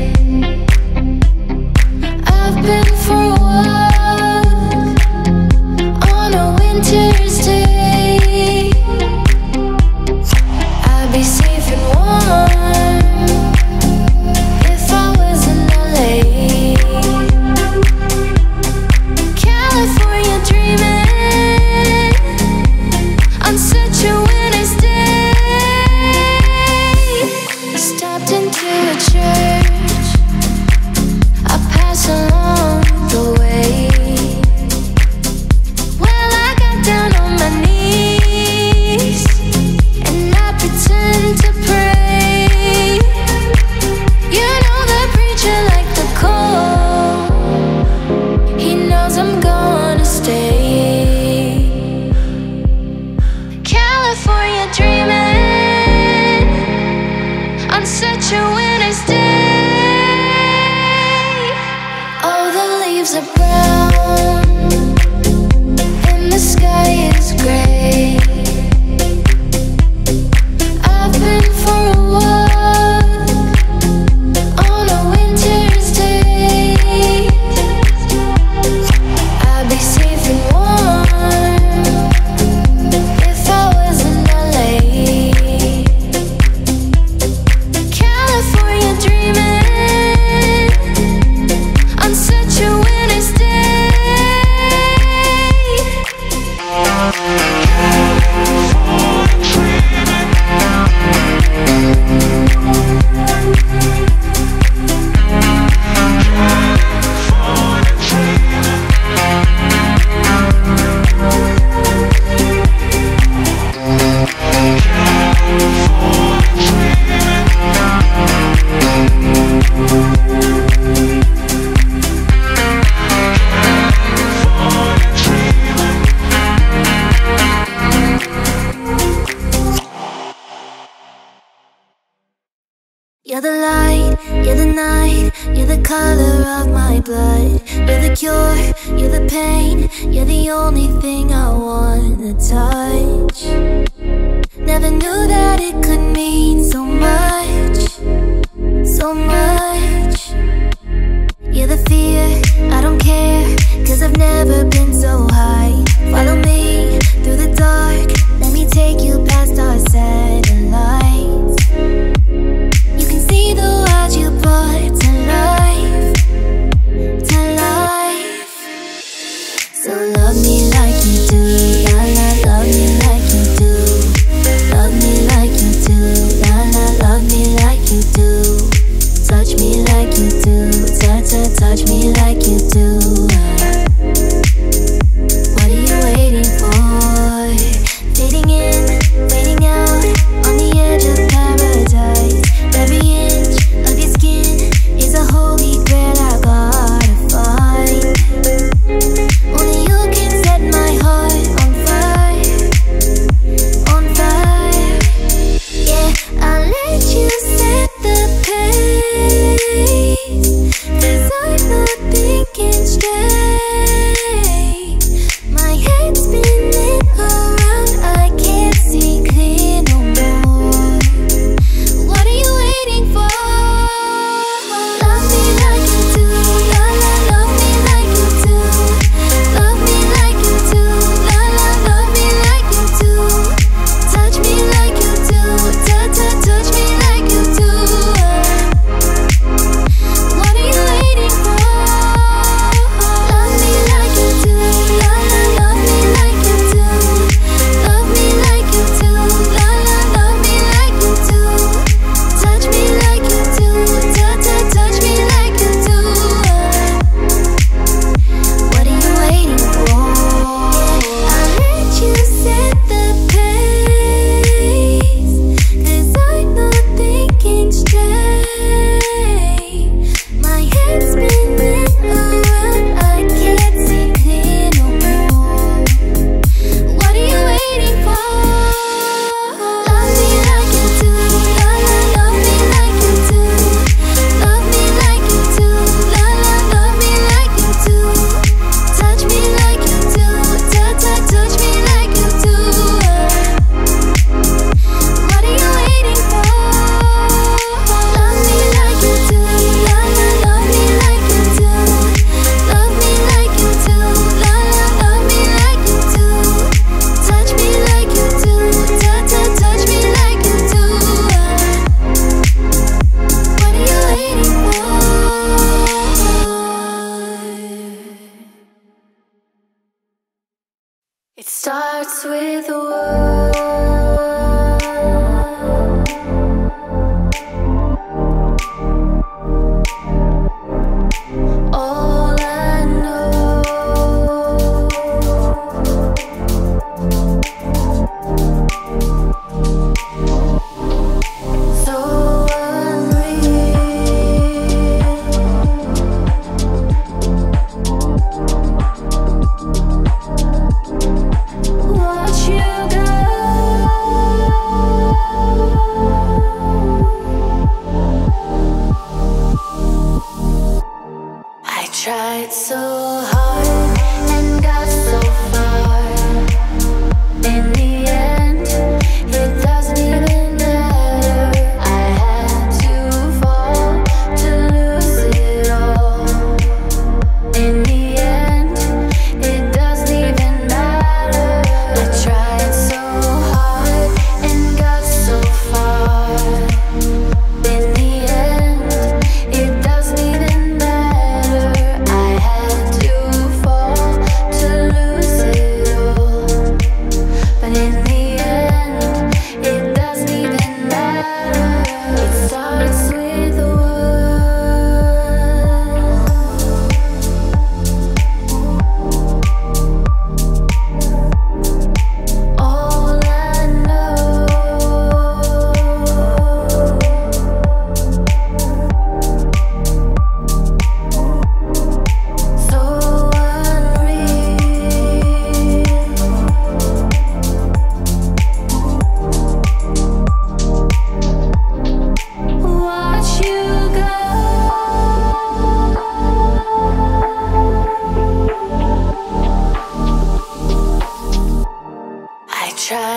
I've been for a walk on a winter's day. I'd be safe and warm if I was in LA. California dreaming on such a winter's day. Stepped into a church, I pass along the way. Well, I got down on my knees and I pretend to pray. You know the preacher like the cold, he knows I'm gonna stay. California dreaming on such a winter's day. Oh, the leaves are brown and the sky is gray. I've been for a walk on a winter's day. I'd be safe and warm if I was in LA. California dreaming on such a winter's day. You're the light, you're the night, you're the color of my blood. You're the cure, you're the pain, you're the only thing I wanna touch. Never knew that it could mean so much, so much. You're the fear, I don't care, 'cause I've never been so high. Follow me through the dark, let me take you past our satellites. You can see the world you brought to life, to life. So love me like you do, la la, love me like you do. Love me like you do, la la, love me like you do. Touch me like you do, touch me like you do. What are you waiting for?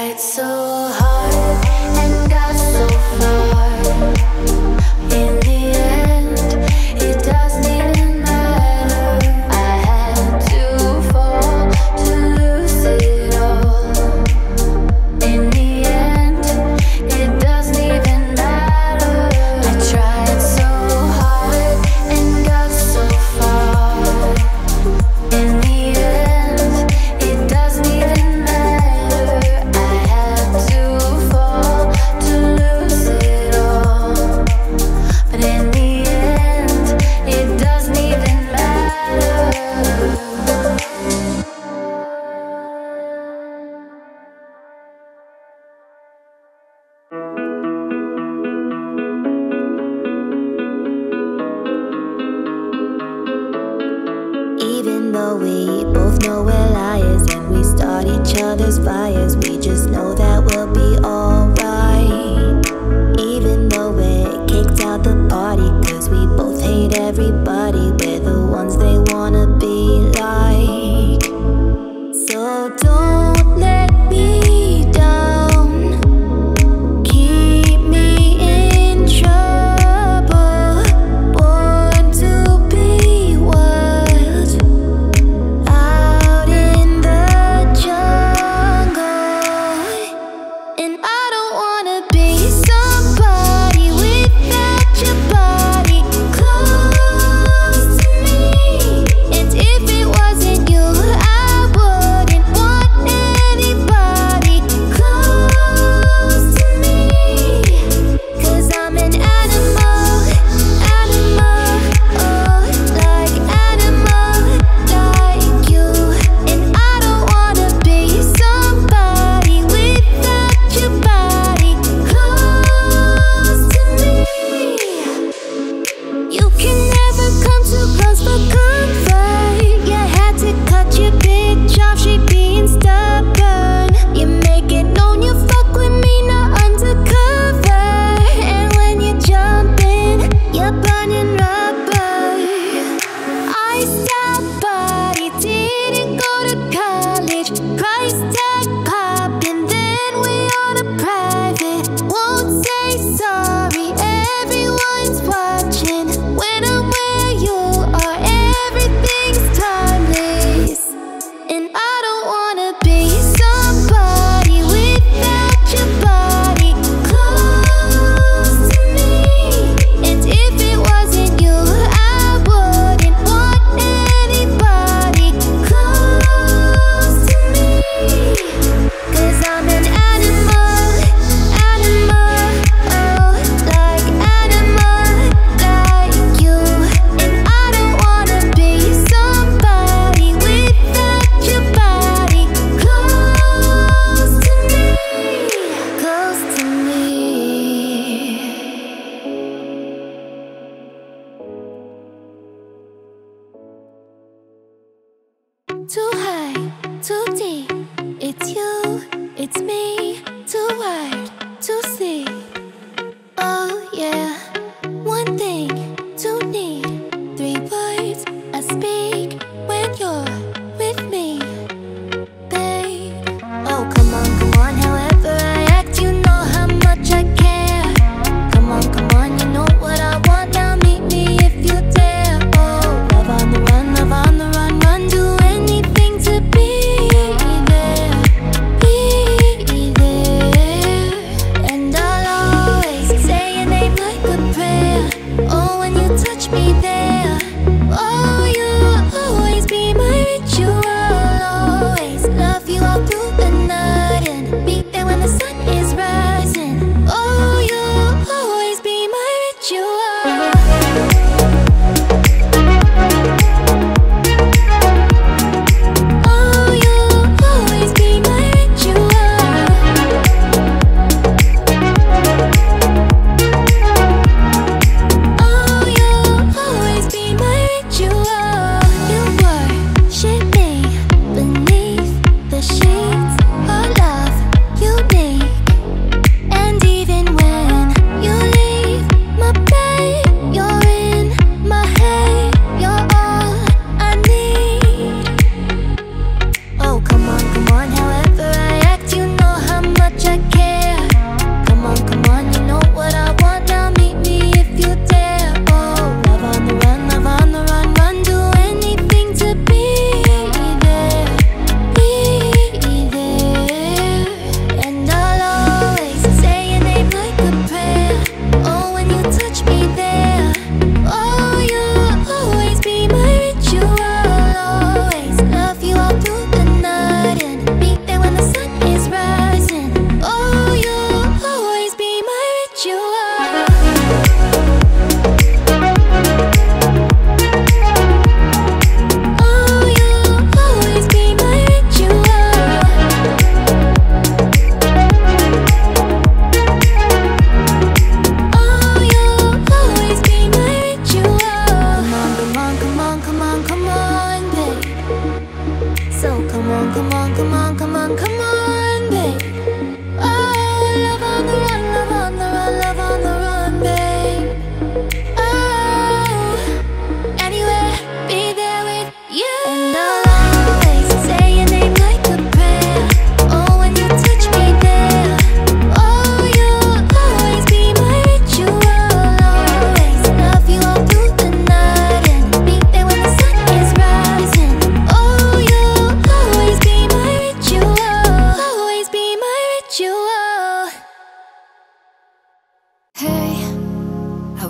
tried so hard and got so far. In the end, it doesn't even matter. I had to fall to lose it all. In the end, it doesn't even matter. I tried so hard and got so far. In the end, it doesn't even matter. I had to fall to lose it all. But in the end, it doesn't even matter. Even though we both know we're liars and we start each other's fires, we just know that we'll be alright. Even though we're kicked out the party, cause we both hate everybody, we're the ones they wanna be like. So don't let me down, keep me in trouble, born to be wild, out in the jungle.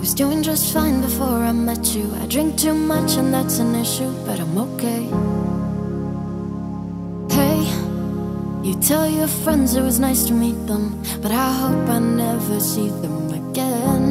was doing just fine before I met you. I drink too much and that's an issue, but I'm okay. Hey, you tell your friends it was nice to meet them, but I hope I never see them again.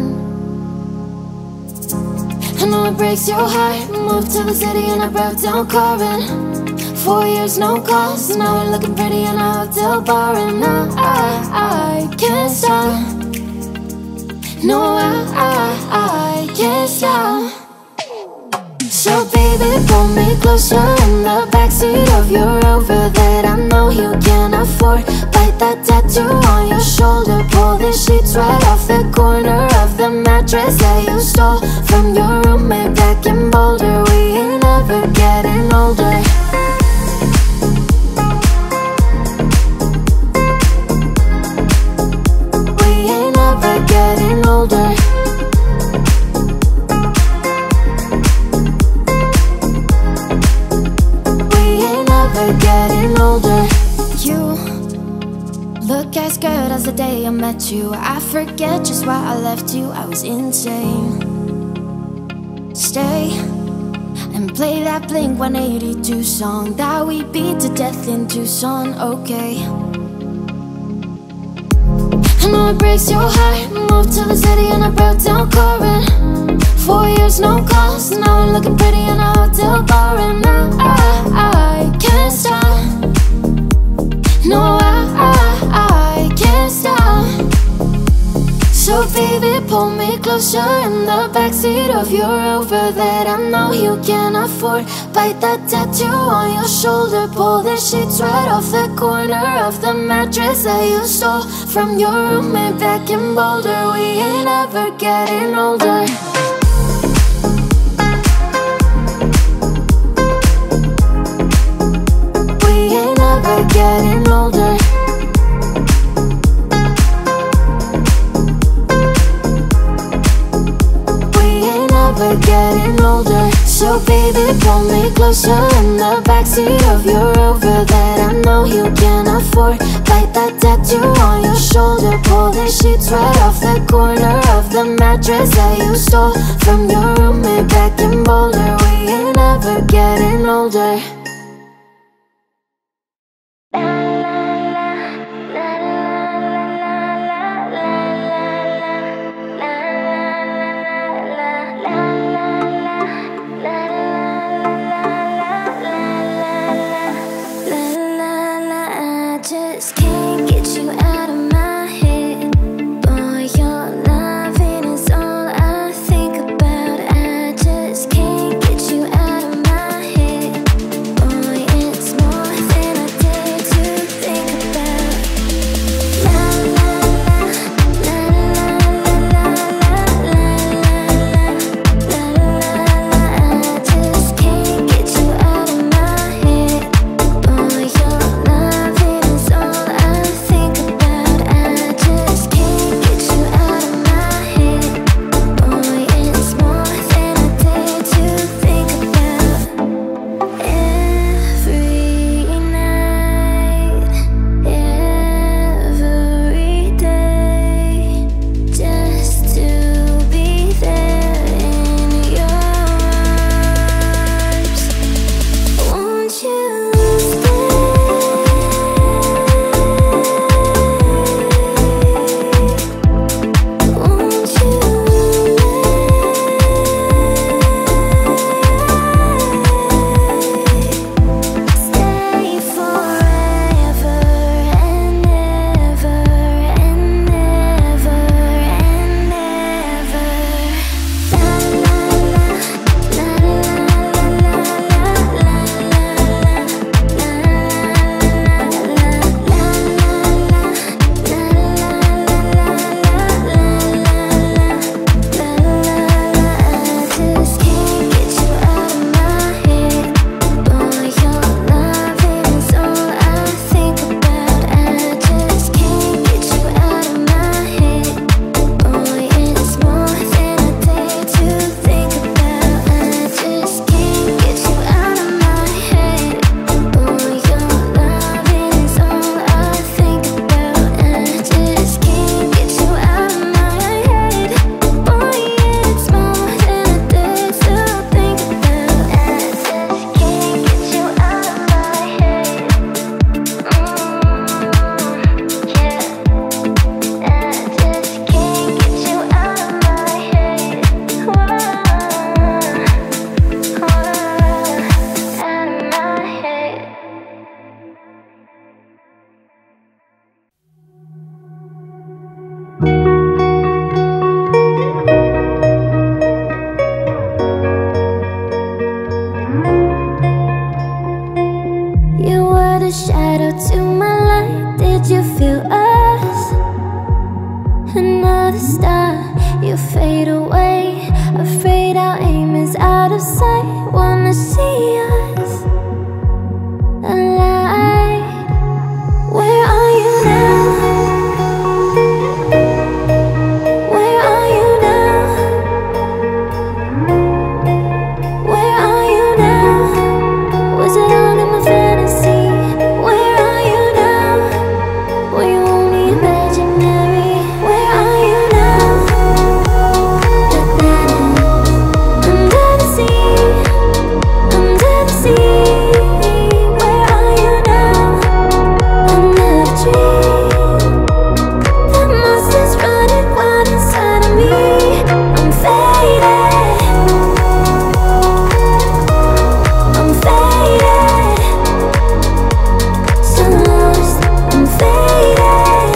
I know it breaks your heart. Moved to the city and I broke down crying. 4 years, no calls, now we're looking pretty in a hotel bar. And I can't stop. No, I can't stop. So baby, pull me closer in the backseat of your Rover that I know you can't afford. Bite that tattoo on your shoulder. Pull the sheets right off the corner of the mattress that you stole from your roommate back in Boulder. We ain't ever getting older. We ain't ever getting older. Getting older. You look as good as the day I met you. I forget just why I left you. I was insane. Stay and play that Blink-182 song that we beat to death in Tucson. Okay, I know it breaks your heart. Moved to the city and I broke down crying. 4 years, no calls, now we're looking pretty in a hotel bar. And I can't stop. No, I can't stop. So baby, pull me closer in the backseat of your Rover that I know you can't afford. Bite that tattoo on your shoulder. Pull the sheets right off the corner of the mattress that you stole from your roommate back in Boulder. We ain't ever getting older. Getting older. We ain't ever getting older. So baby, pull me closer in the backseat of your Rover that I know you can't afford. Bite that tattoo on your shoulder. Pull the sheets right off the corner of the mattress that you stole from your roommate back in Boulder. We ain't ever getting older. sight, wanna see us alive. Where are you now? Where are you now? Where are you now? Was it all in my fantasy? Where are you now? Were you only imaginary? Where are you now? Under the sea, under the sea. Where are you now? Under the tree. The monster's running wild inside of me. I'm faded, I'm faded, so lost. I'm faded,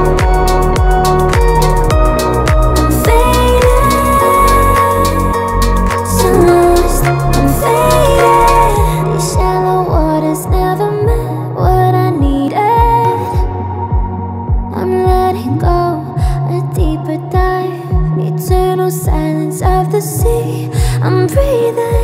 I'm faded, so lost. I'm faded. These shallow waters never meant what I needed. I'm letting go, a deeper dive, eternal silence of the sea. I'm breathing.